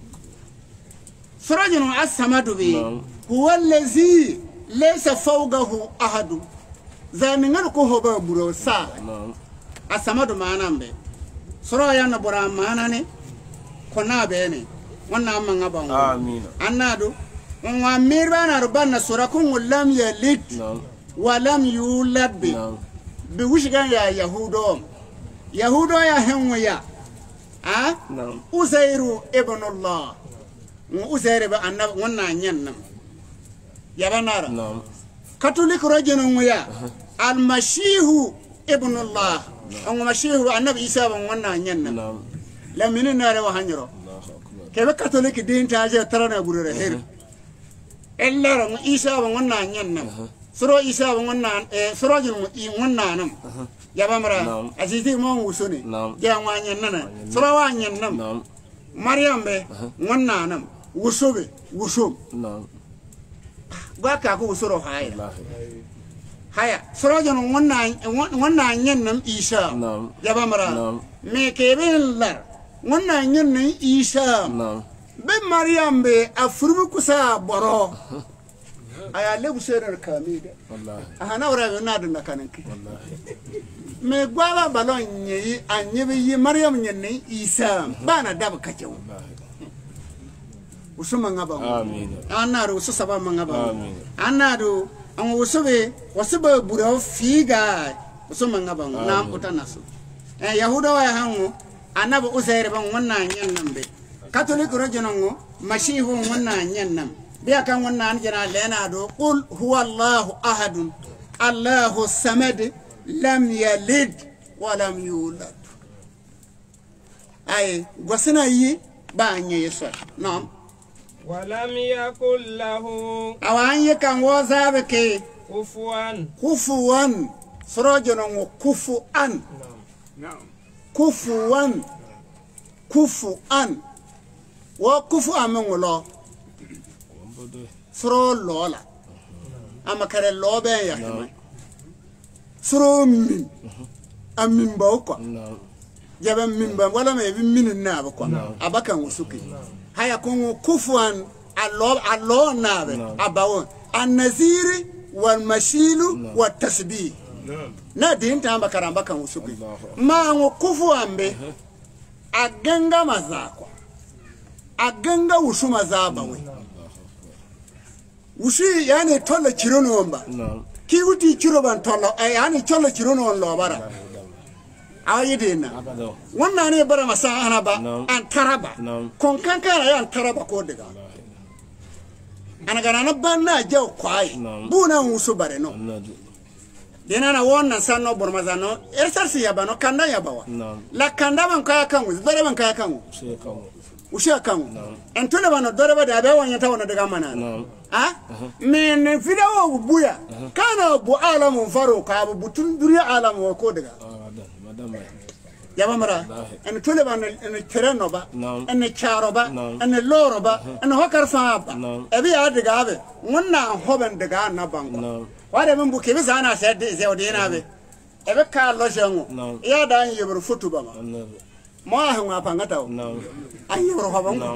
surajun as-samadu bi huwa allazi laysa fawqahu ahadu zaningar ko hoba buro sa as-samadu manan be suro yana bura manane kona bene wannan amma ngaban amin annadu wa mirba na rubanna surakun lam yalid wa lam yulad bi bi wushigan ya yahudo yahudo ya henwaya a uzairu ibn allah mu uzairu ba annab wannan yannan yabanara katolik rajulun ya al-mashihu ibn allah an mashihu annabi isa ban wannan yannan la minin na rewa hanyaro kebe katolik din ta je tarana gurure her ella ran isa ban wannan yannan suro isa ban wannan eh suro jin i wannan nan ya bamra asiti mo wusuni ya wanyen nana sura wanyen nam maryam be wonna nam wusobe wusom gwa ka ko wusoro haya haya sura jono wonna wonna nyen nam isa ya bamra me kebe lar wonna nyen nam isa be maryam be afurbu kusa boro aya lebu serer kamide wallahi ahana wara na dun kananki wallahi me gwaba balon nyi anyebe yi maryam nyenni isa bana dab kace wallahi usuma ngaba amin anaro usaba mangaba amin anaro an usube wasuba buro figa usuma ngaba na utanaso eh yahuda wa hanwo anaba usaire ban wannan nyennan be catholic rojonongo mashihu wannan nyennan biya kan wannan jana lena do qul huwa allah ahad allah samad lam yalid wa lam yulad ay gosina yi ba anye yeso nam wa lam yakul lahu awanye kan wozabe ke kufuwan kufuwan sorojono kufuan nam kufuwan kufuan wa kufu amengolo suro lola amakare lobe ya kama suro min amin ba ko jabe min ba wala me bi min na ba ko abakan usuki haya kun kufuan allo allo na be abawo an-naziri wal mashilu wat tasbih na din ta bakara bakan usuki ma ngo kufuan be aganga mazako aganga usuma zabawe usi yani tolla chirono wamba ki uti chiro ban tolla yani tolla chirono won lo bara awayidina wannan ne bara masa ana ba an taraba kon kankara yan taraba ko daga ana garana banna jaw kwai buna usu bare no dena na wannan sanno bormazano ersarsi yabano kanda yabawa la kanda ban kaya kan bare ban kaya kan ushia kangu entole bana dore ba da ba wanya ta wona daga mana ah men fida wo buya kana bu alamun faro ka bu butun duri alamu ko daga ya bamara entole bana en tereno ba en charo ba en loro ba en hokar fa ba e bi ya daga be wonna hoben daga na bango wade mun buke bi sana sai de sai odina be e be ka lo jengo ya da yin yebur futu ba ma mo ha nga pangata o ay yoro ha bango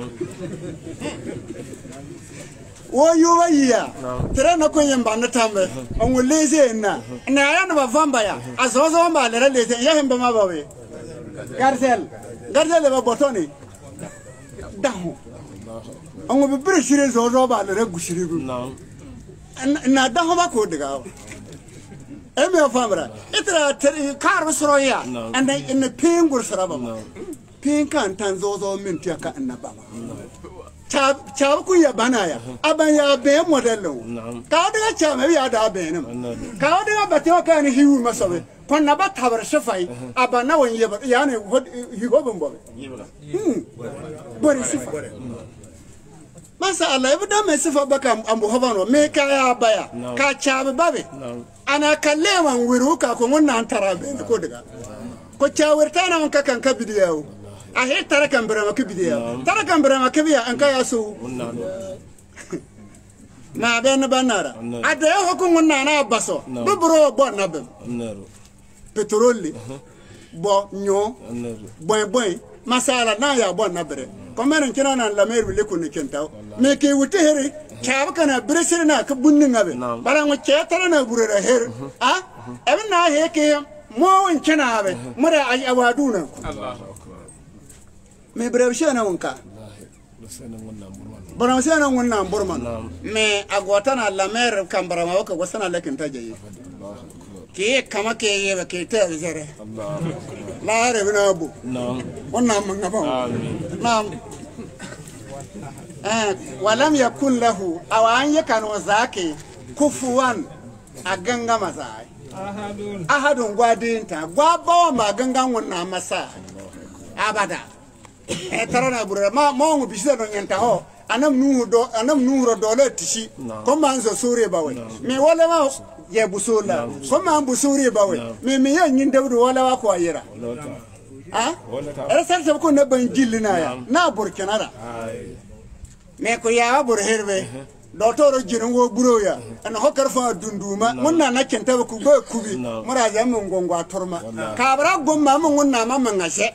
wo yo wa ya tere na ko yamba na tambe on leze na na ya na ba vamba ya azozo ba le leze ya hemba ma ba we garzel garzel ba botoni dahu on bi bre shire zozo ba le gushiri bu na dahu ba ko diga eme famra itra kar soroya and in the pingur saraba pin kan tan zozo min tiya ka annaba cha cha ku ya banaya aban ya be modelo ka daga cha me ya da be ne ka daga batio kan hiwu masobe kon na ba tabar shafai abana won yeba yani hi go bombo hmm bori sifa masa Allah ibu da me sifa baka ambu habano me ka ya baya ka cha babe ana kallewan wiruka ko wannan tarabe ko daga ko chawarta na wanka kan ka bidiyo a he tara kan birama ka bidiyo tara kan birama ka biya an ka yaso na be na banara ade ho ko wannan na baso bubro bo na be petroli bo nyo boy boy masala na ya bo na bere ko menen kina na la mer bi le ko ne kenta me ke wute here chaaba kana bresir na ka bunni ngabe bara ngo chetara na burera her ah eben na he ke mo won kina be mura ay awaduna Allahu akbar me bresir na wonka bara sena wonna burman me agota na la mer kambara ma ka gosana lakin tajayi ke kama ke ye ke ta zere Allahu akbar la re bina bu no wonna mangaba amin nam eh walam yakun lahu awan yakano zake kufuwan aganga mazai ahadun ahadun gwadinta gwabawa magangan wannan masa abada e tarana bura ma mo ngu bisida no nyanta ho anam nuhu do anam nuhu do le tishi ko man zo sure bawe me wala ma ye busula ko man busuri bawe me me yan yin dawdu wala wa ko ayira ha era sar sab ko ne ban jillina ya na burkina da me ko ya bur herbe docteur jiringo buroya an hokar fa dunduma munna na kenta ku go kubi mura ja mun gongo atorma ka bara gomma mun munna ma man ngase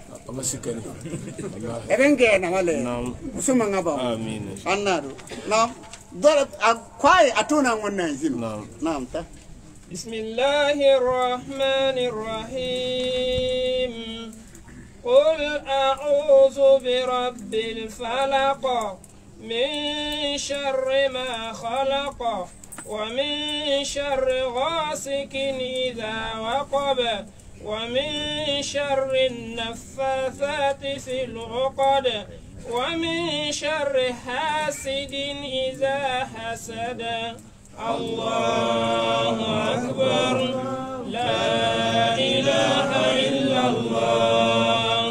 eben ge na wale musuma ngaba amin annadu na dole kwai atuna wannan zin na'am ta bismillahir rahmanir rahim qul a'udhu bi rabbil falaq من شر ما خلق ومن شر غاسق إذا وقب ومن شر النفاثات في العقد ومن شر حاسد إذا حسد الله أكبر لا إله إلا الله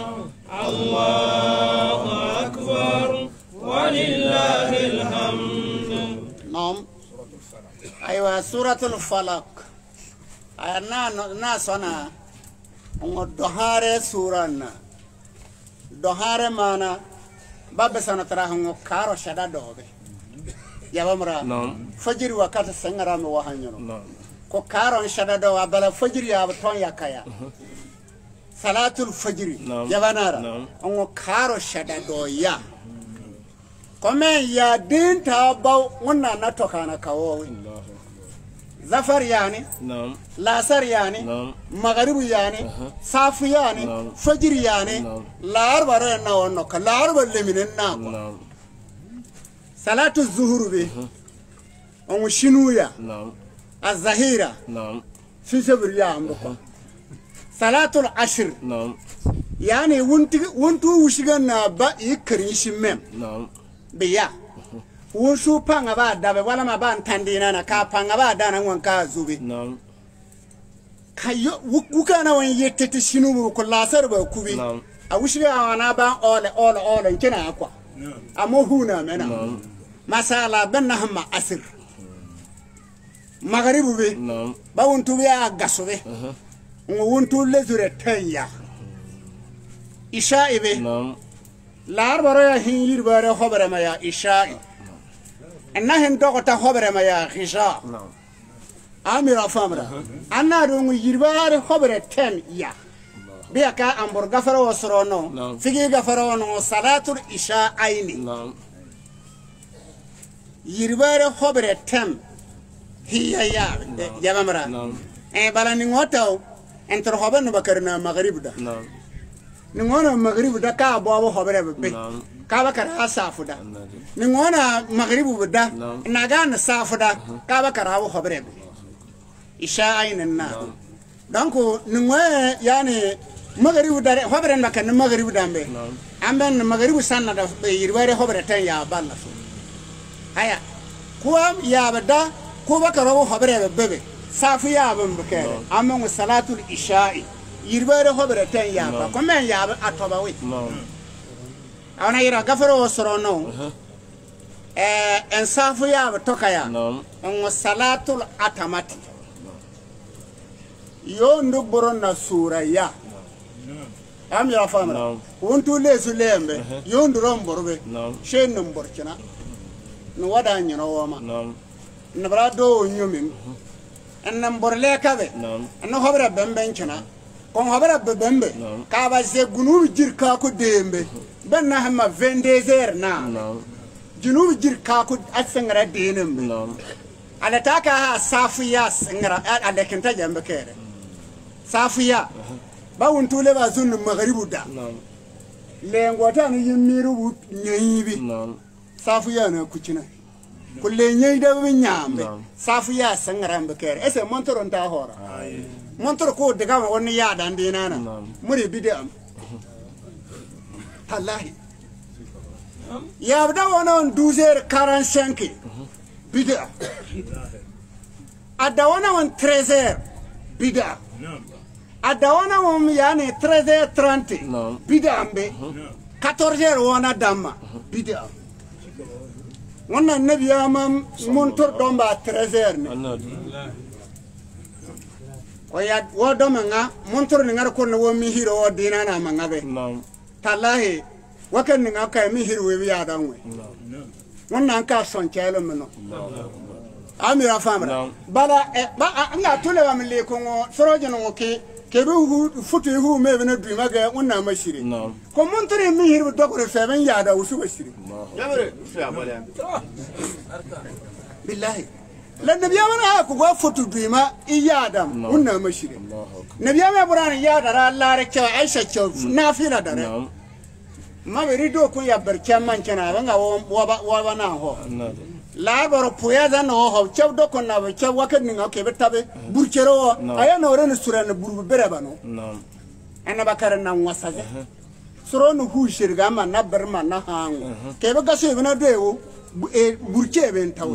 الله أكبر ولله الحمد. نعم. أيوة سورة الفلق. أنا ناس أنا ودهارة سورة دهارة مانا باب سنة تراهم كارو شدا دوبي. يا بمرا. نعم. فجر وقت سنغرا موهانيرو. نعم. كو كارو شدا دو أبلا فجر يا بتوان يا كيا. صلاة الفجر. نعم. يا بنارا. نعم. أنو كارو شدا دو يا. Komen ya din ta bau wannan na tokana kawo zafar yani na'am lasar yani na'am magaribu yani safu yani fajr yani lar bare na wonno ka lar balle minen na na'am salatu zuhur bi on shinuya na'am az-zahira na'am fi sabr ya amko salatu al-ashr na'am yani wunti wuntu wushigan na ba ikrin shimem na'am biya wushu panga ba dabe wala ma ban tandina na ka panga ba dana wan ka zubi na'am kayo wukana wan yetete shinu ko lasar ba kubi na'am a wushi wana ba ole ole ole kina akwa amo huna mena masala banna hamma asir magaribu be na'am ba wuntu ya gasobe wuntu lezure tanya isha ibe na'am lar baro ya hinir bare khobare ma ya isha'i anna hen dogota khobare ma ya khisha amira famra anna do ngi yirbare khobare ten ya biya ka ambur gafaro wasrono figi gafaro no salatul isha aini yirbare khobare ten hiya ya jamamra e balani ngoto enter khobe no bakarna maghrib da ningona maghrib da ka bo bo hobre be ka ba kara safu da ningona maghrib da na ga na safu da ka ba kara bo hobre be isha ainin na donc ningwa yani maghrib da hobre na kan maghrib da be amben maghrib sanna da yirware hobre tan ya balla so haya kuwa ya bada ko ba kara bo hobre be be safu ya ban be amma salatul isha'i yirbare hobre ten ya ba komen ya atoba we ana ira gafaro wasro no eh en safu ya toka ya on salatul atamati yo ndu borona sura ya am ya famra wontu lesu lembe yo ndu romborbe shen numborkina no wada nyino woma no brado nyumin en numborle kabe no hobre bembenkina kon habara bembe ka ba ze gunu jirka ko dembe ben na hama vingt-deux heures na junu jirka ko asengara denembe ala taka ha safiya sengara ala kenta jambe kere safiya ba wontu le ba zun maghribu da le ngota ni yimiru nyibi safiya na kucina kulle nyi da bi nyambe safiya sengara mbe kere ese montoron ta hora montor ko daga woni ya dan dinana muri bid'a wallahi ya bada wonon douze heures quarante-cinq bid'a ada wona won treize heures bid'a ada wona won yani treize heures trente bid'a ambe quatorze heures wona damma bid'a wannan nabi ya man mun tur don ba treasure ne ko ya wo do manga mun tur ni ngar ko no wo mi hiro wo dina na manga be tallahi wakan ni ngaka mi hiro we ya dan we wannan ka son chelo meno ami ya famra bala ba nga tule wa mi le ko soroje no ke ke ru futu hu me bena du maga wannan mashiri ko mun tur mi hiro do ko seven ya da usu mashiri jamare ya bala billahi la nabiya mana ku go futu du ma iyadam wannan mashiri nabiya ma burana ya da Allah rake Aisha ce nafila da ma beri do ku ya barke man kana banga wa wa na ho la baro puya da no ho chew do ko na ba chew wakat ni ngake betabe burkero aya no ren surana burbu bere bano ana bakara na wasaje suro no hu shirga ma na barma na hangu ke ba gaso bana dewo e burke ben taw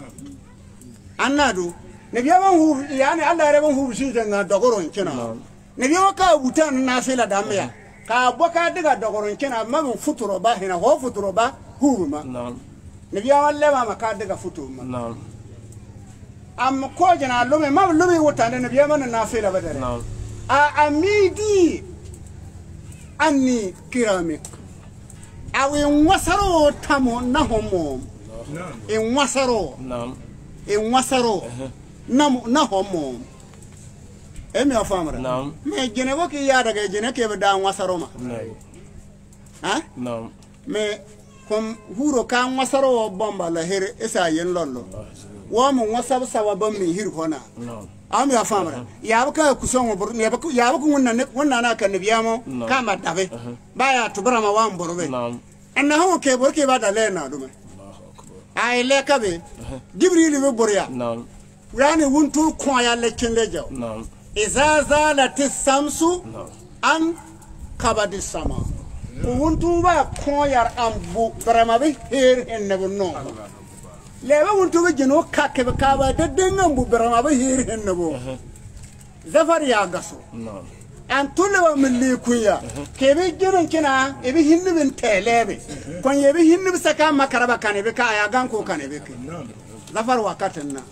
annadu ne biya ban hu yani Allah ya ban hu shi da na dogoron kina ne biya ka butan na fila da miya ka boka diga dogoron kina ma mun futuro ba hina ho futuro ba huma ne biya walle ma maka diga futuro ma am ko jana lume ma lume wuta ne biya man na fila ba dare a amidi anni kiramik awi wasaro tamo na homo in wasaro in wasaro na na homo emi afamra me jene woki ya daga jene ke ba dan wasaro ma ha no me kom huro kan wasaro bomba la here isa yen lollo wa mun wasab sawa bam mi hir hona ami afamra ya baka kuson wo ne baka ya baka wannan wannan na kan biyamo kama dabe baya tubrama wa mborbe anna ho ke borke ba da lena dume ay le kabe jibril be borya yani wuntu ko ya le kinde jaw iza zalati samsu an kabadi sama wuntu ba ko yar ambu brama be her henne no lewa wuntu be jino kakke be kaba de dengam bu brama be her henne bo zafar ya gaso an tulewa milli kuya kebe jiran kina ebe hinni bin telebe kon yebe hinni bi saka makaraba kan ebe ka ya gan ko kan ebe ke zafar wakatin na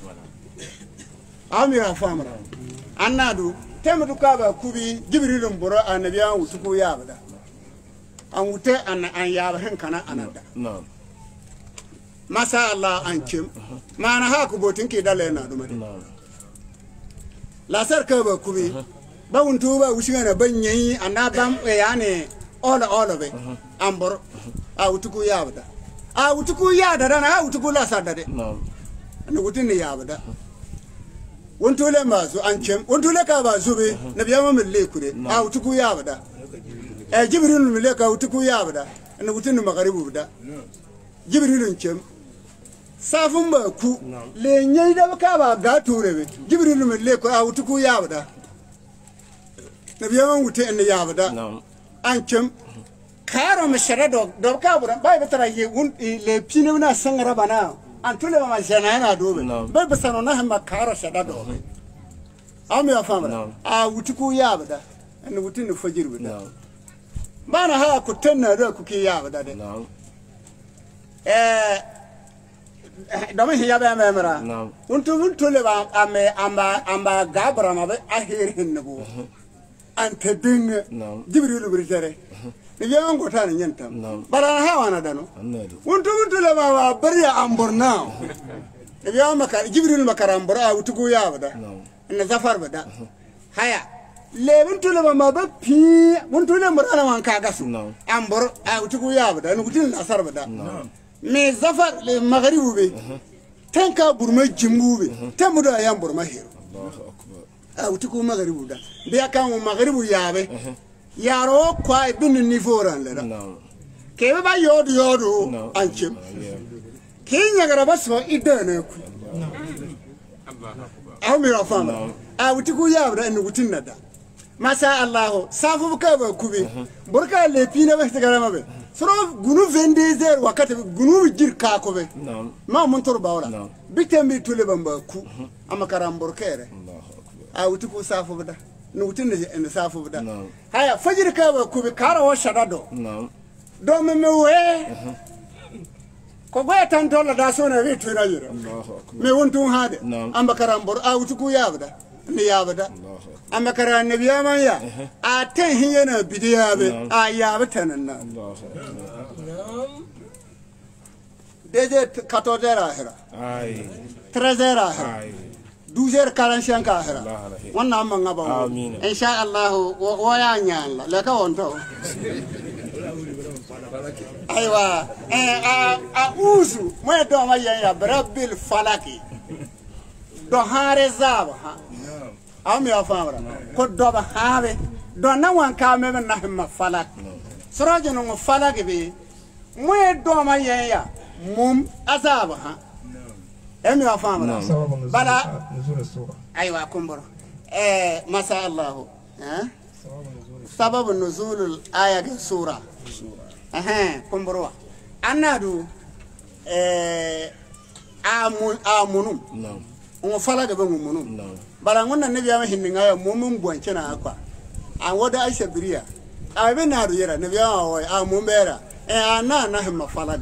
amira famra annadu temdu ka ba kubi jibrilun buru annabiyan wutuku ya bada an wute an an ya ban kana anada masha Allah an kim mana ha ku botin ke dale na duma la sar ka ba kubi ba wuntu ba wushigana banyayi anabam yani ola ola be ambor a wutuku ya bada a wutuku ya da na wutuku la sadade an wutin ya bada wontole mazu ancem wontole ka ba zube nabiya ma le kure a wutuku ya bada e jibril mi le ka wutuku ya bada an wutin magaribu bada jibril ancem safun ba ku le nyai da ka ba ga turebe jibril mi le ko a wutuku ya bada nabiya ma wutin an ya bada ancem karo mi sharado do ka bura bai betara ye wun le pine na sangara bana antule ma jana na dobe bai basano na hama karo shadado ami afamra a wutuku ya bada an wutin ni fajir bada bana ha ku tanna da ku ki ya bada de eh dama hiya ba memra untu untu le ba ame amba amba gabra ma ba ahirin nugo ante ding jibril birjare ni yan go tan nyantam bara ha wana dano untu untu le ba ba bari amborna ni yan makar jibril makar ambora wutugo ya bada na zafar bada haya le untu le ba ma ba pi untu le murana wan ka gasu ambor a wutugo ya bada ni gutin asar bada me zafar le maghribu be tanka burma jimbu be tamudo ayam burma hero Allahu akbar a wutugo maghribu da biya kan maghribu yabe yaro kwa bin ni foran le da ke ba yodo yodo ancem kinya gara baso idana ku aw mi rafama a wutugo yabe da ni gutin nada masha Allah safu ka ba kubi burka le pina ba tagara mabe soro gunu vingt-deux heures wakati gunu jir ka ko be ma mun tor bawla bitembi tule bamba ku amakaram borkere a wuti ku safu bada no wutin ne safu bada haya fajir ka ba ku bi kara wa shadado do me me we ko goya tan tolla da so na witu na yira me wontun hade amba karambor a wutuku yabda ni yabda amba karan nabiya man ya a tan hiyana bidiya be a yabta nan na deje quatorze heures ahira ay treize heures ahira douze heures quarante-cinq ahira wannan amma ngaba insha Allah wo ya nyalla le ka wonto aywa eh a uzu mo do ma ya rabbil falaki do hare zaba ha ami afamra ko do ba habe do nan wan ka me na himma falak suraje no falak be mo do ma ya mum azaba ha ami afamra bala aywa kumboro eh masha Allah eh سبب نزول الآية السورة أها كمبروا أنا دو آمون آمونم نعم وفلاك بمونم نعم بلغنا النبي أمه هنيا مومم بوانشنا أقوى أن ودا أيش بريا أبين هذا يرى النبي أمه آمون بيرا أنا نهم فلاك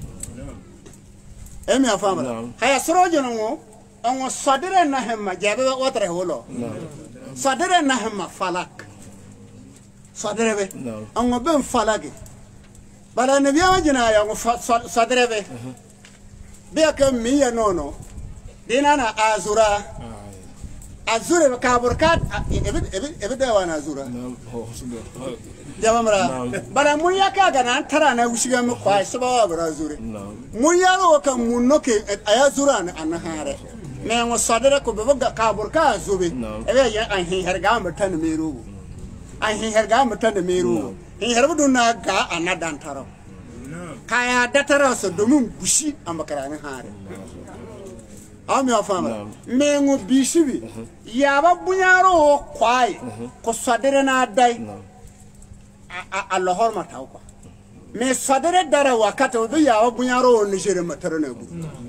أمي أفهمنا هيا سروجنا أن صدر نهم جابوا وتره هلو صدر نهم فلاك صدربه أنا بين فلاجي بلا نبي أجنا يا صدربه بياكم مية نونو دينانا أزورا أزورا بكابوركات إبد إبد إبد وانا أزورا جماعة بلا مية كأجنا ترى أنا وشيء مقايس سبوا برازوري مية لو كم منوك أزورا أنا هاره ما هو صدرك وببغى كابوركات زوبي إبد يا أنهي هرجام بتن ميرو أنهي هرجام بتن ميرو هي هربدونا كا أنا دانتارو كايا دانتارو سدومون بوشي أما كراني هاره أمي أفهم مينو بيشبي يا بابو يارو قاي كصدرنا داي الله هرم تاوكا مي صدر دارا وقته بيا بابو يارو نجري مترنبو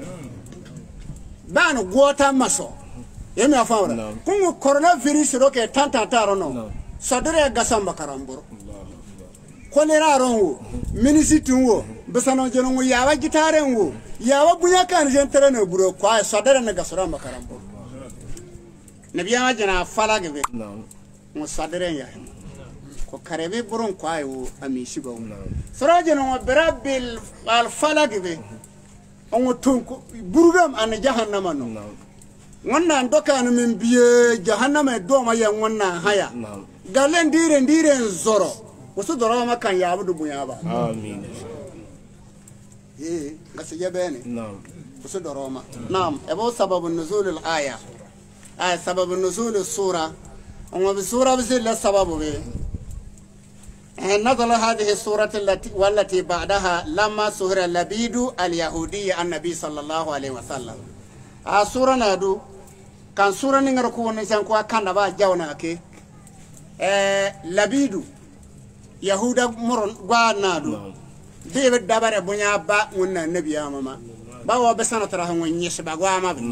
بانو غوتا مسو يمي أفهم كونغ كورونا فيروس روكي تانتا تارونو صدر غسام بكرامبورو كوليرا رونو مينيسيتونو بسانو جنو ياوا جيتارنو ياوا بويا كان جنترنو برو كواي صدر نغسرام بكرامبورو نبي ما جنا فلاغبي نعم مصدرين يا ko karebe buron kwayo amishi ba suraje no birabil al falagbe on tonko burgam an jahannama no wannan doka no min biye jahannama do ma yan wannan haya galen dire dire zoro wasu doro ma kan ya abudu bunya ba amin eh gasiye bene na'am wasu doro ma na'am ebo sababun nuzul al aya ay sababun nuzul as sura on bi sura bisil sababu be نزل هذه السورة التي والتي بعدها لما سهر لبيد اليهودي النبي صلى الله عليه وسلم. السورة نادو كان سورة نعرفون نسان كوا كان دبا جاونا كي لبيد يهودا مرون غا نادو بيبد دبر بنيا با من النبي أماما باو بسنا تراهم ونيش با غا ما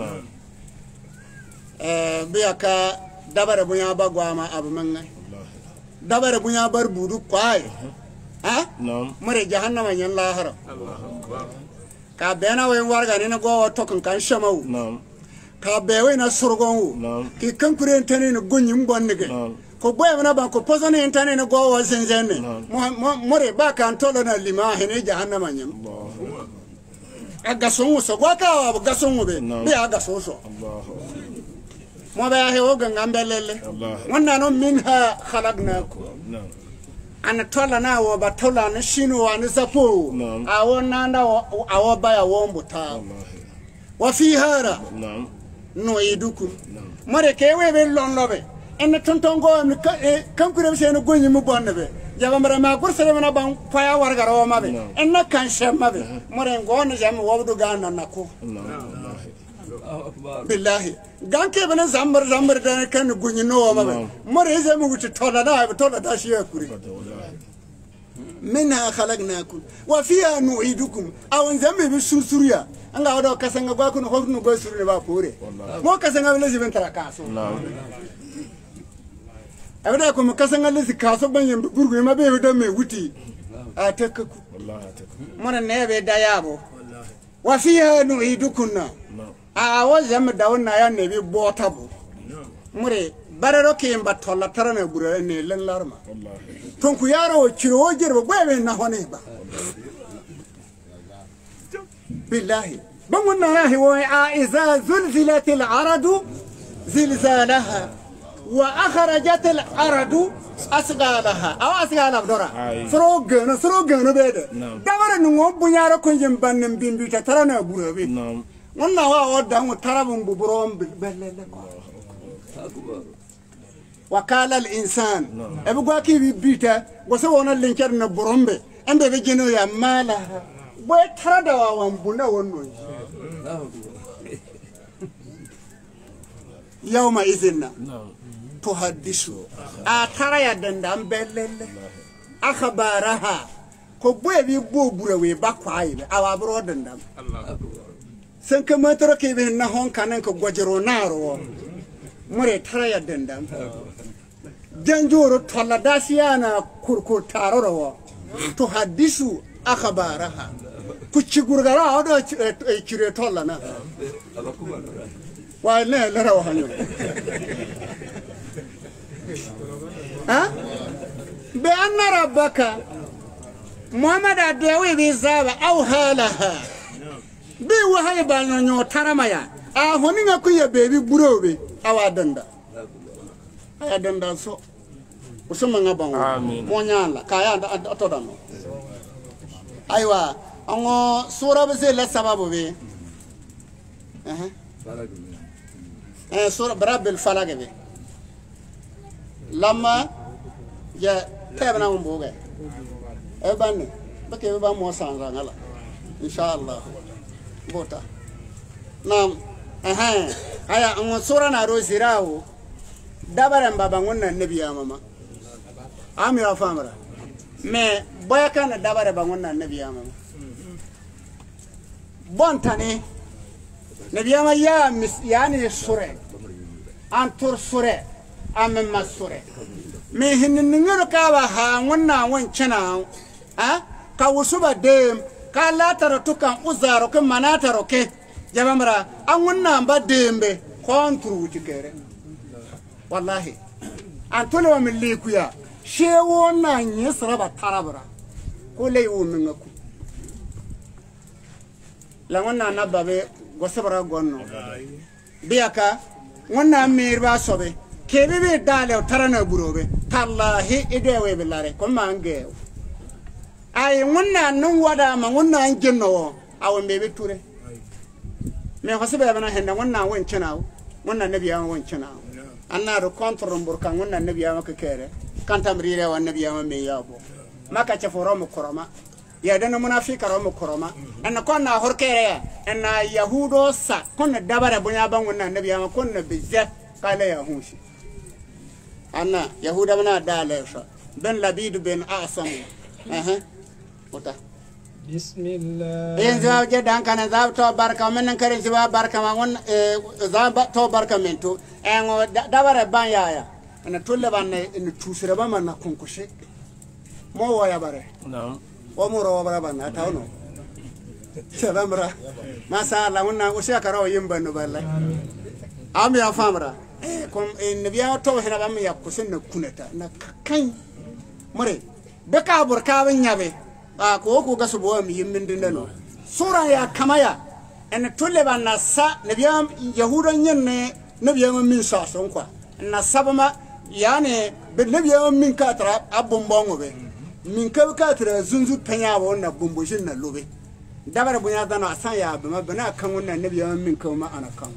بياكا دبر بنيا با غا ما أبو منغ دبر بنيا بر بودو قاي ها نعم مري جهنم ين لاهر كا بينا وين وارغا نينا غو توكن كان شماو نعم كا بيوي نا سورغو نعم كي كان كورين تاني نو غنيم بونغي نعم كو بوي منا با كو بوزوني انتاني نو غو وزنزن مري با كان تولنا لما هني جهنم ين اغاسون سو غاكا اغاسون بي بي اغاسون سو الله ما بيها هو عن بلله ونحن منها خلقناكم أنا طلعنا وبطلعنا شنو ونزفو أونا أو بيا ومبتاع وفيها نعيدكم مرة كيوي بيلون لبي إن تنتونغو كم كريم سينو غني مبان بي جاب مرة ما كور سلمنا بان فيا ورغرو ما بي إن كان شم ما بي مرة غون جام وابدو غانا نكو بالله كان كيف أنا زمر زمر ده كان غني نوع ما بي مرة إذا موجود تولا ده تولا ده شيء كوري منها خلقناكم وفيها نعيدكم أو نزمي بسوريا أنا هذا كسنغ باكون هو نقول سوريا بابوري مو كسنغ بلزي بنترا كاسو أبدا كم كسنغ لزي كاسو بنيم بورغي ما بيبدا مي وتي أتككو مرة نبي دايابو وفيها نعيدكنا أعوز يم داونا يا نبي بوتابو مري بررو كيم بطلع ترى نبورة نيلن لارما تونكو يارو تشيرو جرب بقى نهوني با بالله بمن الله وإذا زلزلت الأرض زلزالها وأخرجت الأرض أسقالها أو أسقالها بدورا سروجنا سروجنا بيده دابا نعوم بنيارو كنجم بنم بين بيتا ترى نبورة بي والله هو دام ترى بمبروم بالله وقال الإنسان أبغى كي بيتا وسوونا لينكر نبروم بي أنت بيجينو يا مالها بيترى دواوام بنا ونوي يوم إذن تحدث أترى يا دندام بلل أخبارها كوبوي بيبو بروي باكواي أو أبرو دندام سنك ما ترى كيف إنهم كانن كوجرو نارو مري ترى يا دندام جنجورو تلا داسيانا كركو تارو تحدث أخبارها كتشغورغرا هذا كيري تولنا ولا لا روحانيو ها بأن ربك محمد أدوي بيزابا أو هالها بي وهاي بانيو ترامايا أهوني نكو يا بيبي بروبي أو أدندا أدندا سو وسمع نبأ آمين مونيالا كايا أتودانو أيوة أنا سورة بزيل السبب بي أه أه سورة براب الفلق بي لما جاء تابنا من بوجه أباني بكي ببا موسان رانغلا إن شاء الله بوتا نعم أه هيا أنا سورة نارو زراو دابرن بابا ونا النبي يا ماما أمي أفهمرا ما بيا كان دابر بانونا النبي يا ماما بانتاني نبي يا ما يا مس يعني سورة أنتور سورة أم ما سورة مهن نيجو كابا ها ونا وين شنا ها كوسوبا ديم كلا ترى توكان أزارو كمانا ترى كه جبامرا أمونا بديم به كونترو تكيره والله أنتولي من ليكويا شيونا يسرب ترابرا كله يومنكو لمنا نبابي غصبرا غنو بياكا ونا ميربا صبي كيبي دالو ترنا بروبي تالله إدوي بالله كما أنجيو أي ونا نوّدا ما ونا أنجنو أو ميبي توري مي غصبي أبنا هنا ونا وين شناو ونا نبي أما وين شناو أنا رو كونترول بركان ونا نبي أما ككيره كان تمريره والنبي أما ميابو ما كتفورم كرما يا دنا منافق كرام كرما أن كنا هركيره أن يهودو سا كنا دبر بنيا بانونا النبي أما كنا بزاف قال يا هوشي أنا يهودا منا دالشة بن لبيد بن أعصم أها وتا بسم الله إن زاو جدان كان زاو تو بركة من نكرين زوا بركة ما ون زاو تو بركة من تو أن دبر بانيا يا أنا تقول بان إن توسر بام أنا كونكوشي مو ويا بره نعم ومورو بره بان أتاونو سلامرا ما سألا ونا وشيا كراو يمبنو بالله أمي أفهمرا كم النبي أتوه هنا بام يأكلون كونتا نكاين مري بكابور كابين يبي أكو أكو كسبوا مي يمندنو سورة يا كمايا أن تقول بان نسا نبي يهودا ين نبي من ساسون كوا نسابما يعني بالنبي من كاترا أبوم بانغو به من كم كاترا زنزو بنياو نبومبوجين نلوبه دابر بنيا دانا سايا بما بنا كمونا النبي من كم أنا كم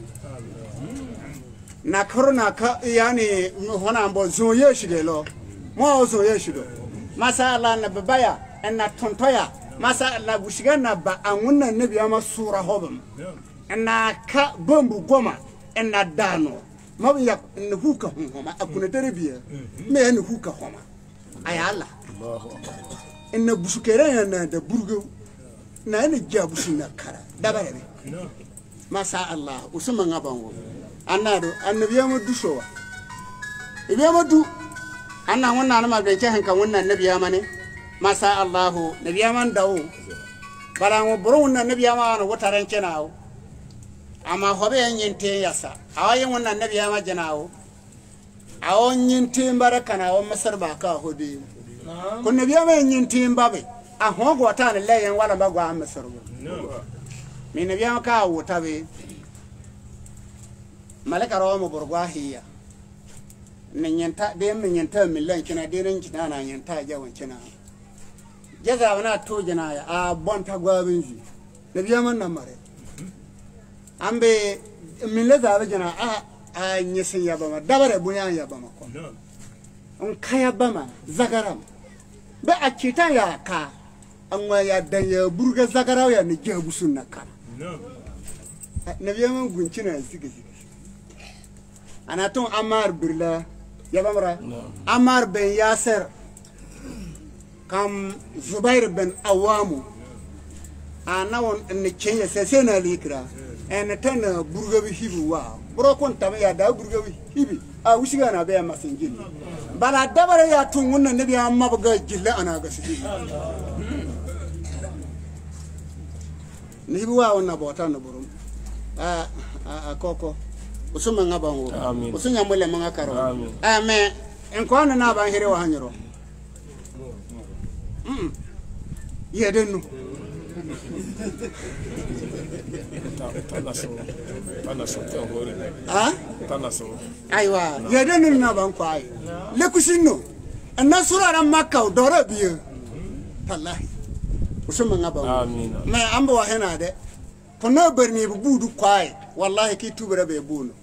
نكرنا ك يعني هنا بزون يشيلو ما زون يشيلو ما شاء الله نببايا إن تنتويا ما شاء الله بوشينا بأمونا النبي ما سورة هبم إن ك بومبو قما إن دانو ما بيا إن هوكا هما أكون تربية ما إن هوكا هما أي الله إن بوشكرا إن دبرجو نحن جابوسنا كرا دبابة ما شاء الله وسمع نبأه أنا رو أنا بيامو دوسوا بيامو دو أنا هون أنا ما بنجح هنك هون النبي أماني ما شاء الله نبي أمان داو bala ngo burun na nabi ma no wataran kenawo ama hobe yinte yasa awayin wannan nabi ma janawo awon yinte baraka na won masar ba ka hodi kun nabi ma yinte babe a hogo wata ne layen wala ba gwa masar mi nabi ma ka wuta be malaka rawo mo burgwa hiya ninyanta de ninyanta millan kina de ran kina na nyanta jawon kina jaza wana to jina ya a bonta gwabinji nabi ma nan mare ambe mille zabe jana a a nyesin yabama dabare bunya yabama ko on kaya bama zagaram ba a kita ya ka an wa ya dan ya burga zagaraw ya ni jebu sunna ka nabi man guncina zige zige ana ton amar birla yabamra amar ben yasir kam zubair ben awamu ana won ne kenya sai na likra en tan burga bi hibi wa bro kon tam ya da burga bi hibi a wusiga na be masinjin bala dabare ya tun wannan nabi amma baga jilla ana ga sidi ni hibi wa wannan bota na burum a a koko usuma ngaba ngo usunya mule manga karo amen en ko na ba hire wa hanyiro mm yedenu ah aywa yedenu na ban kwai le kusino anna surara makka dora biye wallahi usuma ngaba amin me amba wa hena de kono berni bu budu kwai wallahi ki tubara be bunu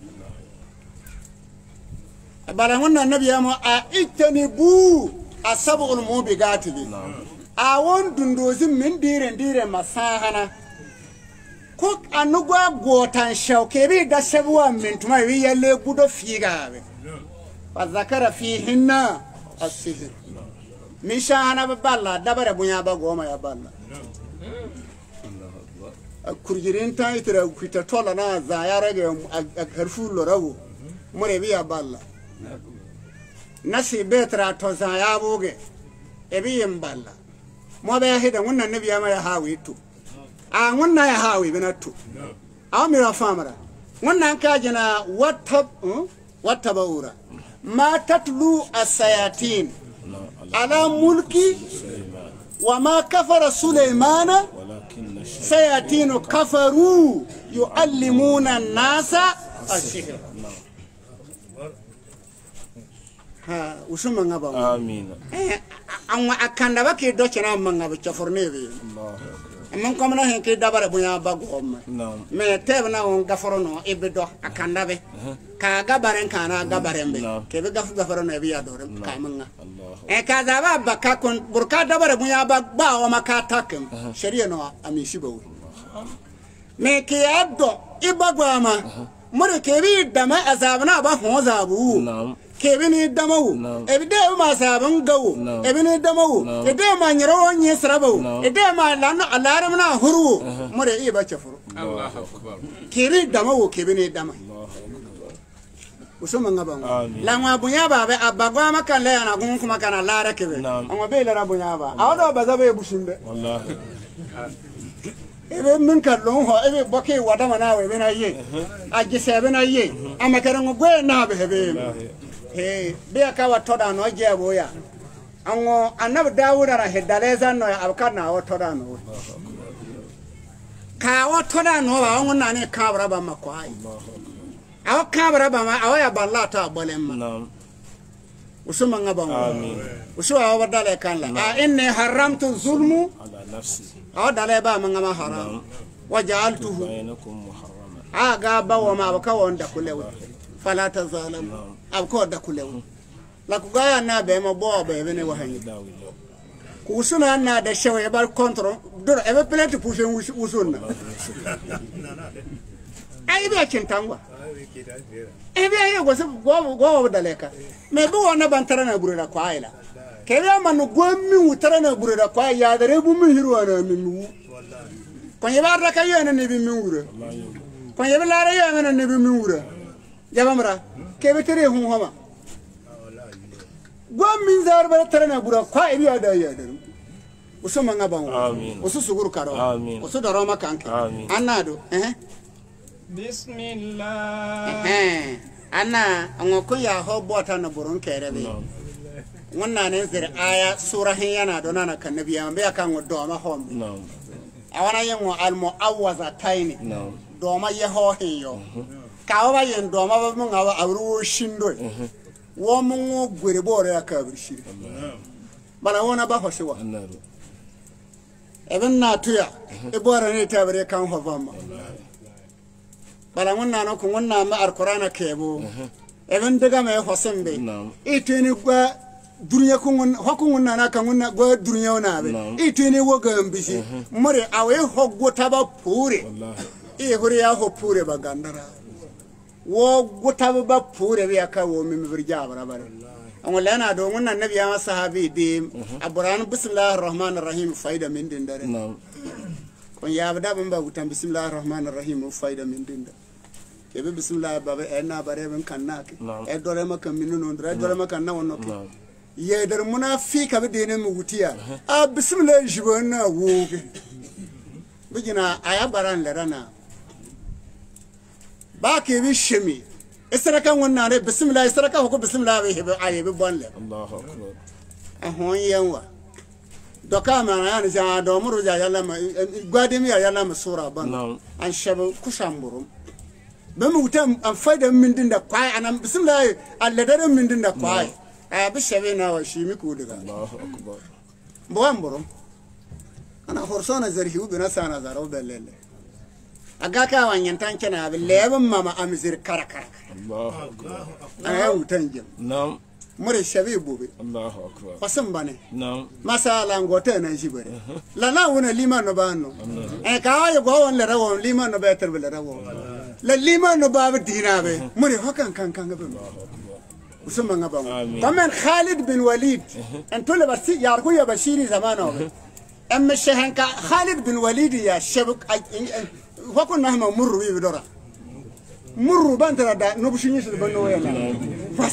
bala wannan nabi ya mu a itani bu asabul mubigati awon dundozin min diren diren masahana ko anugwa gotan shauke bi da sabuwa min tuma wi yalle gudo figabe fa zakara fihinna as-sihr min shahana balla dabare bunya ba goma ya balla kurjirin ta itira kuita tola na za ya rage karfu lorago mure biya balla nasi betra to za ya boge ebi yamballa mo ba hida wannan nabi ya mai hawi to a wannan ya hawi bina to a mi ra famara wannan ka jina wata wata baura ma tatlu as-sayatin ala mulki wa ma kafara sulaymana sayatin kafaru yuallimuna an-nasa as-sihr ha usuma ngaba amin eh an wa akanda ba ke do chena manga ba chaforne be allah amman ko mana hen ke dabare bunya ba gom me tebna on gaforono ibe do akanda be ka gabaren kana gabaren be ke be gafu gaforono be ya do ka manga eh ka da ba ba ka kon burka dabare bunya ba ba o maka takem sharia no ami shibo me ke addo ibagwama mure ke bi dama azabna ba ho zabu kebini damawu ebide ma saban gawo ebini damawu ede ma nyiro onye srabawu ede ma lanu alaram na huru mure e ba chafuru Allahu akbar kiri damawu kebini dama usuma ngaba la ngwa bunya ba be abagwa makale na gun kuma kana lara kebe ngwa be lara bunya ba awdo bazabe bushimbe wallahi ebe min ka lon ho ebe boke wadama na we bena ye ajise bena ye amakara ngwe na be hebe hey be aka watoda no je boya anwo anab dawuda ra hedaleza no abkana watoda no ka watoda no ba anwo na ne ka braba makwai aw ka braba ma aw ya ballata bolemma usuma ngaba amin uswa wa dale kan la a inni haramtu zulmu ala nafsi aw dale ba mangama haram waja'altuhu bainakum muharrama aga ba wa ma baka wonda kulewa fala tazalam abko da kulewu la ku ga na be mo bo be ne wahanyi ku usuna na da shewe bar control dur e be plate pousse usuna ai be cintangwa e be ayo go go go daleka me bu wona bantara na burira kwa ila ke be manu gommi utara na burira kwa ya dare bu mi hirwa na mi mi ko yeba raka yene ne bi mi wura ko yeba la ra yene ne bi mi wura jabamra kebe tere hu homa gwa min zar ba tere na bura kwa ibi ada ya daru usuma ngabang amin usu suguru karo amin usu daro makanke amin anado eh bismillah eh anna ngoko ya ho bota na burun kerebe wannan ne zir aya sura hin yana don na kan nabiya be kan do ma hom no awana yin wa al muawwaza tayni no do ma ye ho hin yo ka wa yin do ma ba mun awa awru shindo wo mun gwere bore ya ka birshiri bala wona ba ho shiwa eben na tuya e bore ne ta bare kan ho fama bala wonna no ko wonna ma alqur'ana kebo even daga me hosembe itini gwa dunya ko ngon hoko ngonna na kan wonna gwa dunya wona be itini woga mbisi more awe hoggo taba pure e hore ya ho pure bagandara wo gotaba ba pure be aka wo mi birja barabare an lana do wonna nabi ya sahabi de abran bismillahir rahmanir rahim faida min din dare kon ya bada ban ba gutan bismillahir rahmanir rahim faida min din dare ebe bismillah baba e na bare ben kannake e dore maka minno non dore dore maka na wonno ke ye dar munafika be de ne mu gutiya a bismillah jibona woge bijina aya baran lerana ba ke bi shemi isaraka wannan ne bismillah isaraka ko bismillah be hebe aye be bonle Allahu akbar ahon yanwa doka ma na ni ja do muru ja yalla ma gwademi ya yalla ma sura ban an shabu kushamburum bamu wutam an faida min din da kwai anan bismillah alladare min din da kwai a bi shabe na wa shi mi ku daga Allahu akbar bo amburo ana horsona zarhi bi na sana zaro belele aga ka wanyan tanke na bi leben mama amzir karakara Allahu akbar ana wutan jim na'am mure shabe bobe Allahu akbar fasan bane na'am masala ngote na shi bare la la wona liman no bano e ka ayo go won le rawo liman no beter be le rawo la liman no baba dina be mure hokan kan kan be usama ngaba kaman Khalid bin Walid anto le basi yargo ya bashiri zamano amma shahan ka Khalid bin Walid ya shabuk hokon nahma murru bi dora murru bantara da no bushinyi su banno yana fas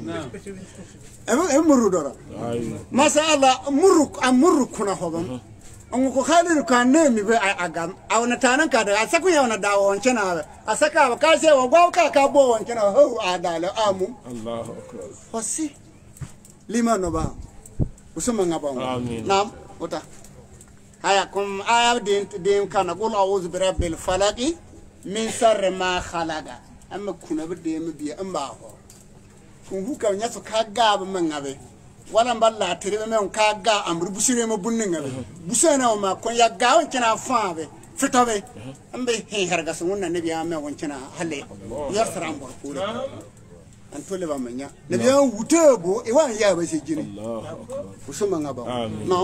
em murru dora masa Allah murru am murru kuna hobam an ko Khalid kan ne mi be agam awna tanan ka da asaku ya wana dawo wanke na asaka ba ka sai wa gwa ka ka bo wanke na ho adala amu Allahu akbar hosi limano ba usama ngaba nam ota haya kum aya din din kana qul a'udhu bi rabbil falaq min sharri ma khalaqa amma kuna bi de mi biya amba ho kun hu ka nyaso ka ga ba man ngabe wala mballa tere men ka ga amru busire mo bunne ngabe busana ma kon ya ga won kina faabe fitobe ambe he harga sun wannan nabi ya me won kina halle yar saram bor kula an tole ba manya nabi ya wutebo e wan ya ba shi jini usuma ngaba nam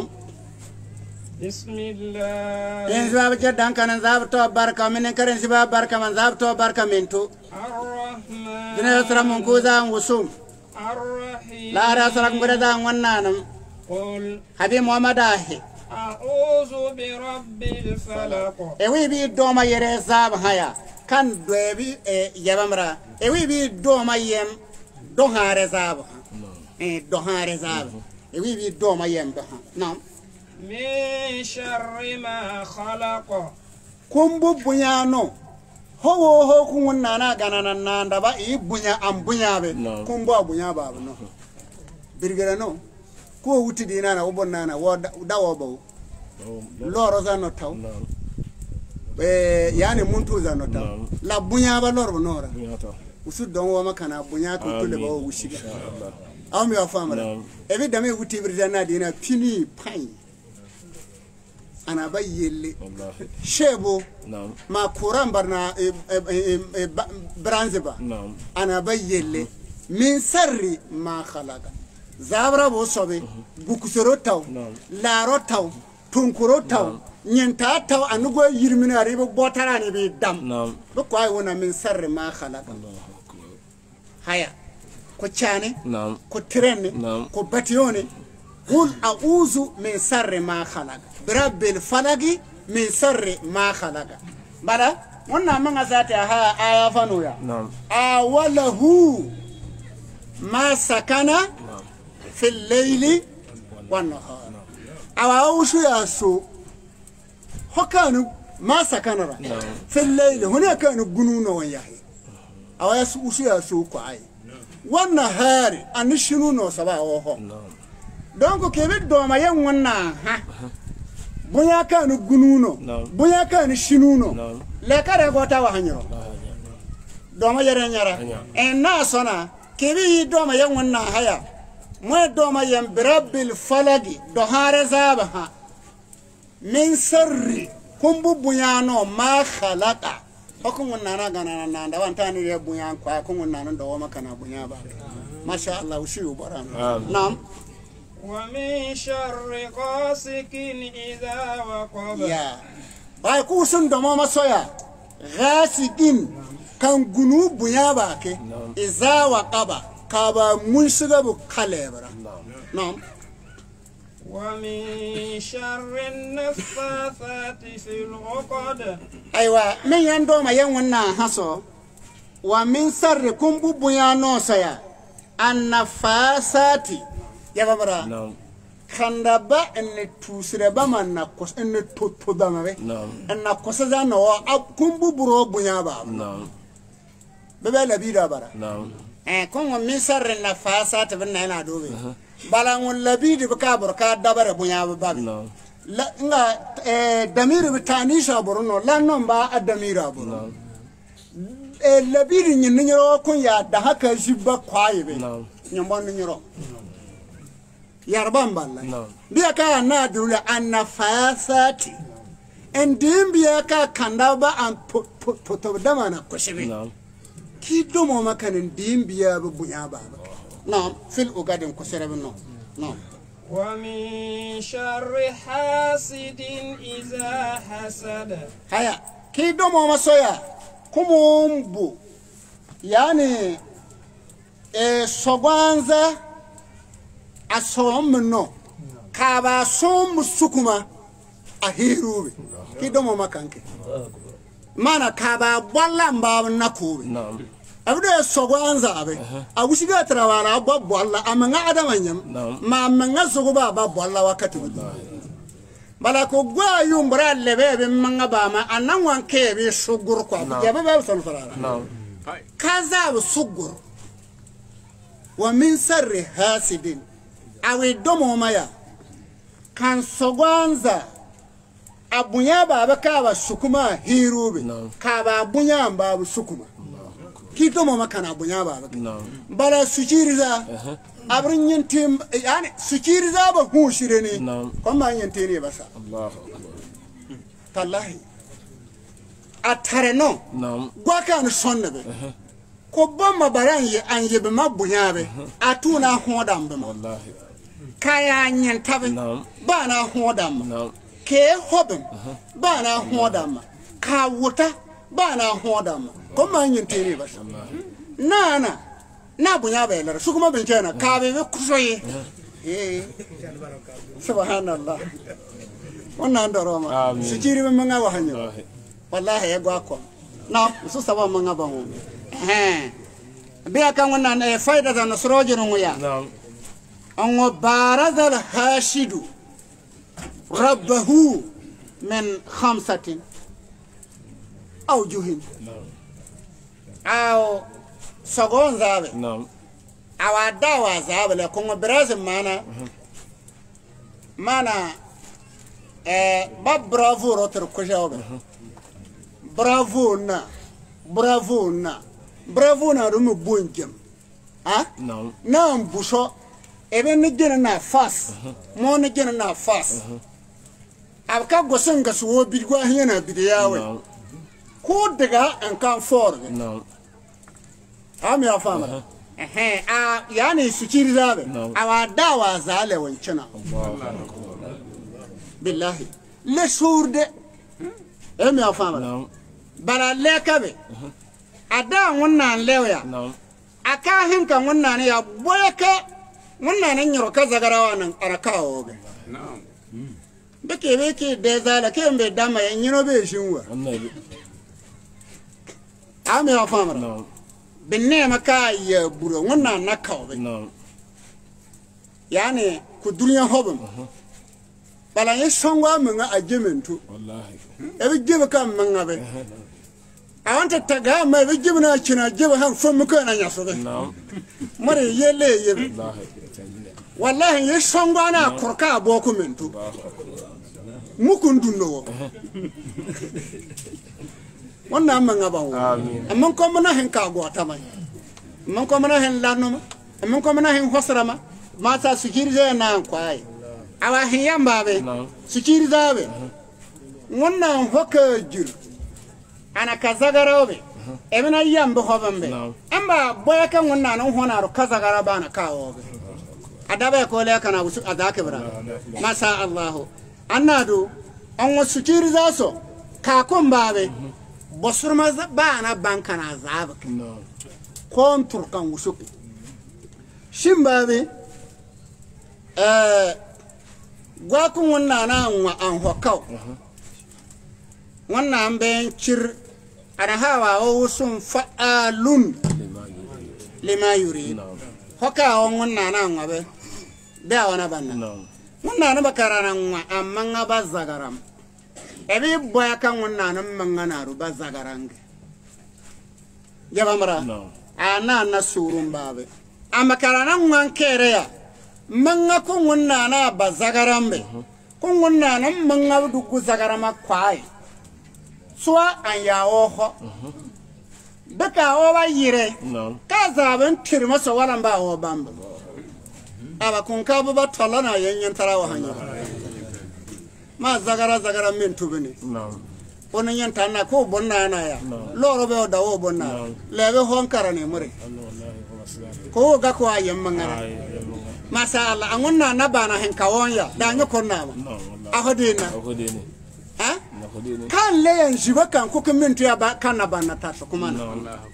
bismillah en zaba jaddan kan zaba to barka min karen siba barka man zaba to barka min to arrahman dina saram ko za ngusum arrahim la ra saram gurada wannanam qul habi muhammad ahi a'udhu bi rabbil falaq e wi bi do ma yere zaba haya kan doebi e yabamra e wi bi do ma yem do hare zaba e do hare zaba e wi bi do ma yem do ha nam min sharri ma khalaq kumbu bunyano howo ho kun nana ganana nanda ba i bunya am bunya be kumbu bunya ba no birgera no ko wuti dina na ubon nana wo dawo ba loro za no taw eh yani muntu za no taw la bunya ba loro nora usu don wo makana bunya ko tule ba wo wushi aw mi wa famara e bi dame wuti birgera dina pini pai ana bayyele shebo ma kuran barna branzeba ana bayyele min sarri ma khalaqa zabra bo sobe bukusoro taw laro taw tunkuro taw nyenta taw anugo yirmina ribo botara ne bi dam do ko ay wona min sarri ma khalaqa haya ko chane ko trenne ko batione qul a'udhu min sarri ma khalaqa birabbil falaqi min sarri ma khalaqa bala wannan man azata ha aya fanuya awalahu ma sakana fil layli wan nahar أو شو يا سو هو كانوا ما سكنرا في الليل هنا كانوا جنون وياهي أو يا سو شو يا سو كواي والنهار أن شنو سبا أوه دونك كيف دوما يوم ونا ها بنيا كانوا جنونو بنيا كانوا شنونو لا كره غوتا وهنيرو دوما يرن يرا ان ناسنا كيف دوما يوم ونا هيا ما دوما يم برب الفلق دهار زابها من سر كمبو بنيانو ما خلق أكون ونا غانا ناندا وانتاني يا بنيان كوا أكون ونا دوما كنا بنيا با ما شاء الله وشيو برام نعم ومن شر غاسق إذا وقب يا باي كوسن دوما ما سويا غاسقين كان جنوب بنيا باكي إذا وقب كابا منسغب كالبرا نعم ومن شر النفاثات في العقد أيوة من يندوما يومنا هسو ومن شر كمبو بنيا نوسيا النفاثات يا بابا نعم كندبا ان توسربا من كوس ان توتودا ما نعم ان كوسا نو كومبو برو بنيا با نعم بابا لبيدا برا نعم eh kon min sarre na fasa ta binna ina dobe balangun labidi baka burka dabare bunya ba la nga eh damiri bitani sha burno lannon ba adamira burno eh labidi nyin nyiro kun ya da haka shi ba kwaye be nyambon nyiro yarban balla biya ka na dole annafasati endim biya ka kanda ba an to to da mana kushibi كيدو مو مكان دين بيا ببنيا بابا نعم في الأوغادين كسر بنو نعم ومن شر حاسد إذا حسد هيا كيدو مو مسويا كموم بو يعني إيه سوغانزا أسوم منو كابا سوم سكوما أهيروبي كيدو مو مكان كي mana kaba balla mbab nakubi نعم abde sogo anza abe awusiga trawara ba balla amanga adamanyam ma manga sogo ba ba balla wakati bala ko gwa yumbra lebe be manga ba ma anan wanke be sugur ko jabe ba son farara نعم kaza sugur wa min sarri hasidin awe domo maya kan sogo anza abunya baba kaba sukuma hirube kaba abunya babu sukuma kito mama kana abunya baba bala sukiriza abrin yintim yani sukiriza ba hu shirene kuma yinte ne basa الله tallahi atareno gwa kan sonnabe ko bomma baran yi an yibe mabunya be atuna hodam be والله kaya nyantabe bana hodam ke hobin ba na hodama ka wuta ba na hodama kuma yin tere ba na na na bunya bai lar su kuma bin kenan ka bai kusoyi eh subhanallah wannan da roma su jiri mun ga wahanyo wallahi ya gwa ko na su saba mun ga ban eh biya kan wannan eh faida da nasrojin mu ya نعم an barazal hashidu ربه من خمسة أوجه أو سقون ذاب نعم أو الدعوة ذاب لكم براز معنا معنا باب برافو روتر كجاوب برافو نا برافو نا برافو نا رم بونجم ها نعم نعم بوشو ابن نجنا فاس مو نجنا فاس abka gosen ga suwo bidgwa hina bidiyawe ko daga an kan for نعم am ya fama eh a yani sikiri zabe awa dawa zale wancina billahi le surde am ya fama نعم bara lekabe ada wannan lewya نعم aka hinka wannan ya boyaka wannan nyoro ka zagarawa nan arakawo be نعم beke beke dezala kembe dama nyino be shinwa النبي ame wa famara نعم binne maka ya buro wannan nakaw be نعم yani ku duniya hobum bala ye songwa menga ajementu wallahi e jebe kam menga be awanta taga ma be jebe na china jebe han fo ko na nyaso be no mare yele ye wallahi wallahi ye songwa na korka bo ko mentu mukundun no wannan menga ba amin amman ko mana hen ka go tamai amman ko mana hen lanoma amman ko mana hen hosrama mata sikirje na kwai awa hin yamba be sikirza be wannan hoka jir ana kazagara be ebena yamba hobambe amba boya kan wannan nan honaro kazagara bana kawo be adabe ko le kana wusu adake bra masha Allah annadu an wasu sikirza so ka kun babe bosurma bana bankana zabak kontur kan wusu shin babe eh gwa kun wannan nan wa an hokau wannan ben cir ana hawa wusun fa'alun lima yuri hoka wannan nan wa be da wana banna wannan na bakara nan wa amma ngaba zagaram ebi boya kan wannan nan mangana ru bazagarange jaba mara ana na surun babe amma karana nan kere ya manga ko wonna na bazagarambe ko wonna na manga dugu zagarama kwai swa an yawo ho baka o ba yire ka zaben tirma so wala ba o bamba aba kun ka ba tolana yanyan tarawa hanya ma zagara zagara min tubini onon yanta na ko bonna na ya loro be o dawo bonna lebe hon karane mure ko ga ko ayem mangara masha Allah an wannan na bana hen kawon ya da nya konna ma a hodena ha kan le yan jiba kan ko min to ya ba kan na bana ta kuma na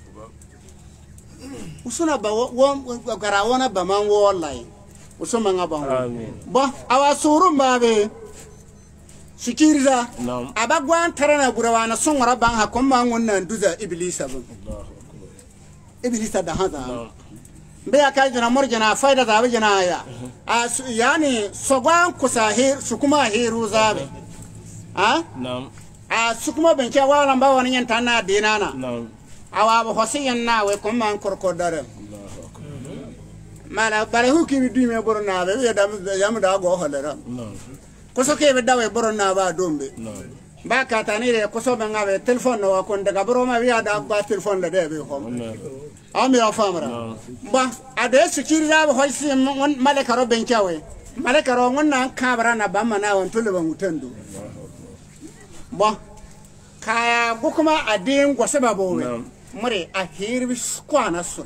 usuna ba won gara wona ba man wallahi usuma ngaba amin ba awa surun ba be sikiriza abagwan tarana burawana songora ban ha kuma wannan duza iblisa ba iblisa da hada be aka jana morjana faida zabe jana ya yani sogwan kusahir su kuma hiru zabe ha na'am a su kuma benke wala ba wani yan tanna dinana na'am awa ba hosiyan na we kuma an korkodare mala bare huki bi dume borna be ya dam yam da go holera na'am koso ke be dawe borna ba dombe na'am ba ka tani re koso be ngabe telephone no ko daga boroma wi ada ba telephone da de be hom ami afamra ba ade sikiri da ba hoysi malaka ro benkawe malaka ro ngonna kabara na ba mana won tole ba mutendo ba kaya gukuma adin gose ba bowe mure a hirbi kwana sure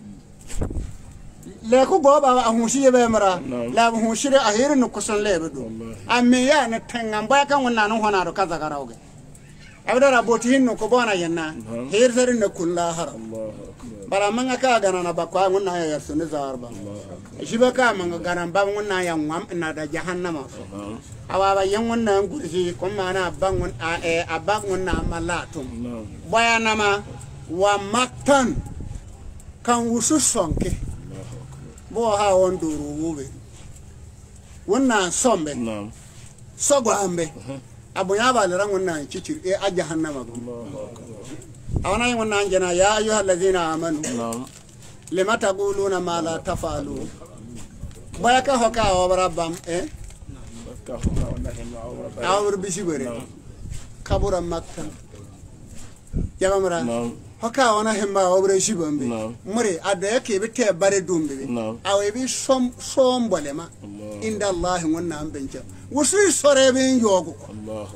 le ko go ba a hunshi be mara la hunshi a hirin no kusan lebe do amma ya na tangan ba kan wannan nan hona ro kaza garawge abda raboti hinno ko bona yanna hir zarin na kullu har bara manga ka gana na bakwa nguna ya sunu zarba shiba ka manga gana ba nguna ya ngam na da jahannama awa ba yan wannan gurji kuma na bangun a e abangun na malatum bayana ma wa maktan kan wusu sonke bo ha won duru wube wannan sombe sogwambe abunya ba le rangun na cicir e a jahannama awana yin wannan jana ya ayyuha allazina amanu lima taquluna ma la tafalun baya ka hoka wa rabbam eh ka hoka wallahi ma awr bisi bare kabura makka yaba mara hoka wana hemba awre shibambe mure ada yake bi te bare dumbe awe bi som som bolema inda allah wannan benja wusu sore bin yogo allah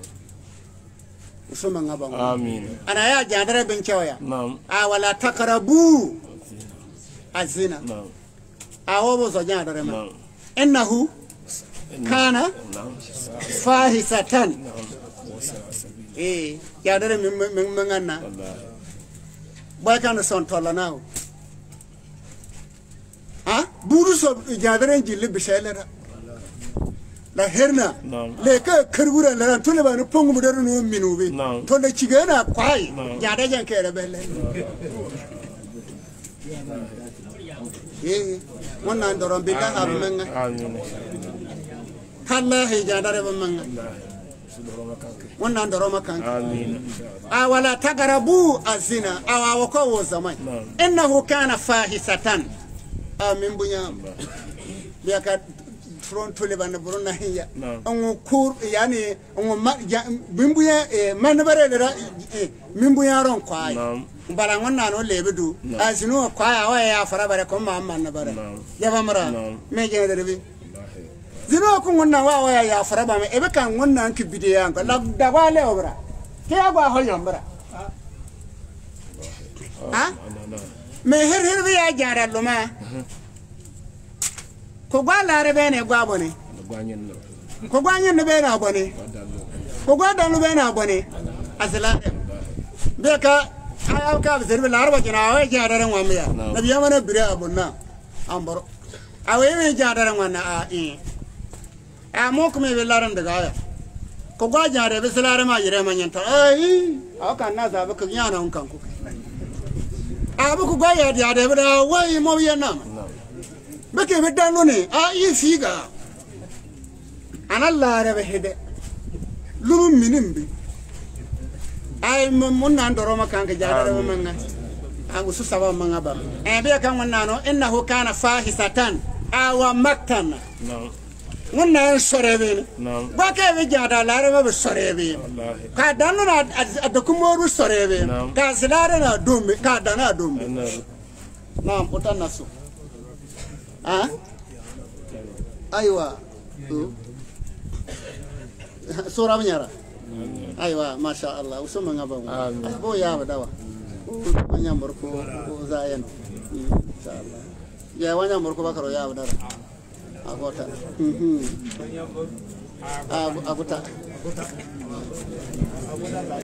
usuma ngaba amin ana ya jadara ben chawaya naam a wala taqrabu azina naam awo bo so jadara ma innahu kana fahisatan eh jadara min min ngana boy kan son tola naw ha buru so jadara jilli bishalera la herna le ka karbura la tole ba no pongu mudaro no minubi to le chigana kwai jada jan kere bele eh wannan doron bida abmenga kalla he jadare ban manga wannan da roma kan amin a wala tagarabu azina awa wako wo zaman innahu kana fahisatan amin bunya biya ka front tole ban buruna hiya on kur yani on bimbuya man bare da mimbuya ron kwai bara wannan no lebedu azinu kwai awa ya fara bare ko mamman na bare ya bamara me je da bi zino ko wannan wa wa ya fara ba me ebe kan wannan ki bidiya ko la da wale obra ke ya gwa ho yambara ha me her her bi ya jara luma ko gwa lare be ne gwa bone ko gwa nyen be na bone ko gwa dan be na bone asala be ka ayo ka be zerbe larba kina wa jara ran wa me ya nabi ya mana bire abunna ambaro awe me jara ran wa na a eh a mo kuma be laran daga aya ko gwa jara be salare ma yire man yanta ai a kan na za ba ka yana on kan ku a bu ku gwa ya da da da wai mo yana bake be dano ne a yi figa ana lare be hede lumu minimbi ai mun nan doro makan ka jara da man nan an su saba man aba e be kan wannan no innahu kana fahisatan awa maktan no wannan sorebe no ba ka be jara lare ba sorebe ka dano na da kuma ru sorebe ka silare na dombe ka dana dombe na potan nasu ah aywa sura menyara aywa masya Allah usuma ngaba bo ya badawa wanya morko zayan insyaallah ya wanya morko bakaro ya badara agota mhm agota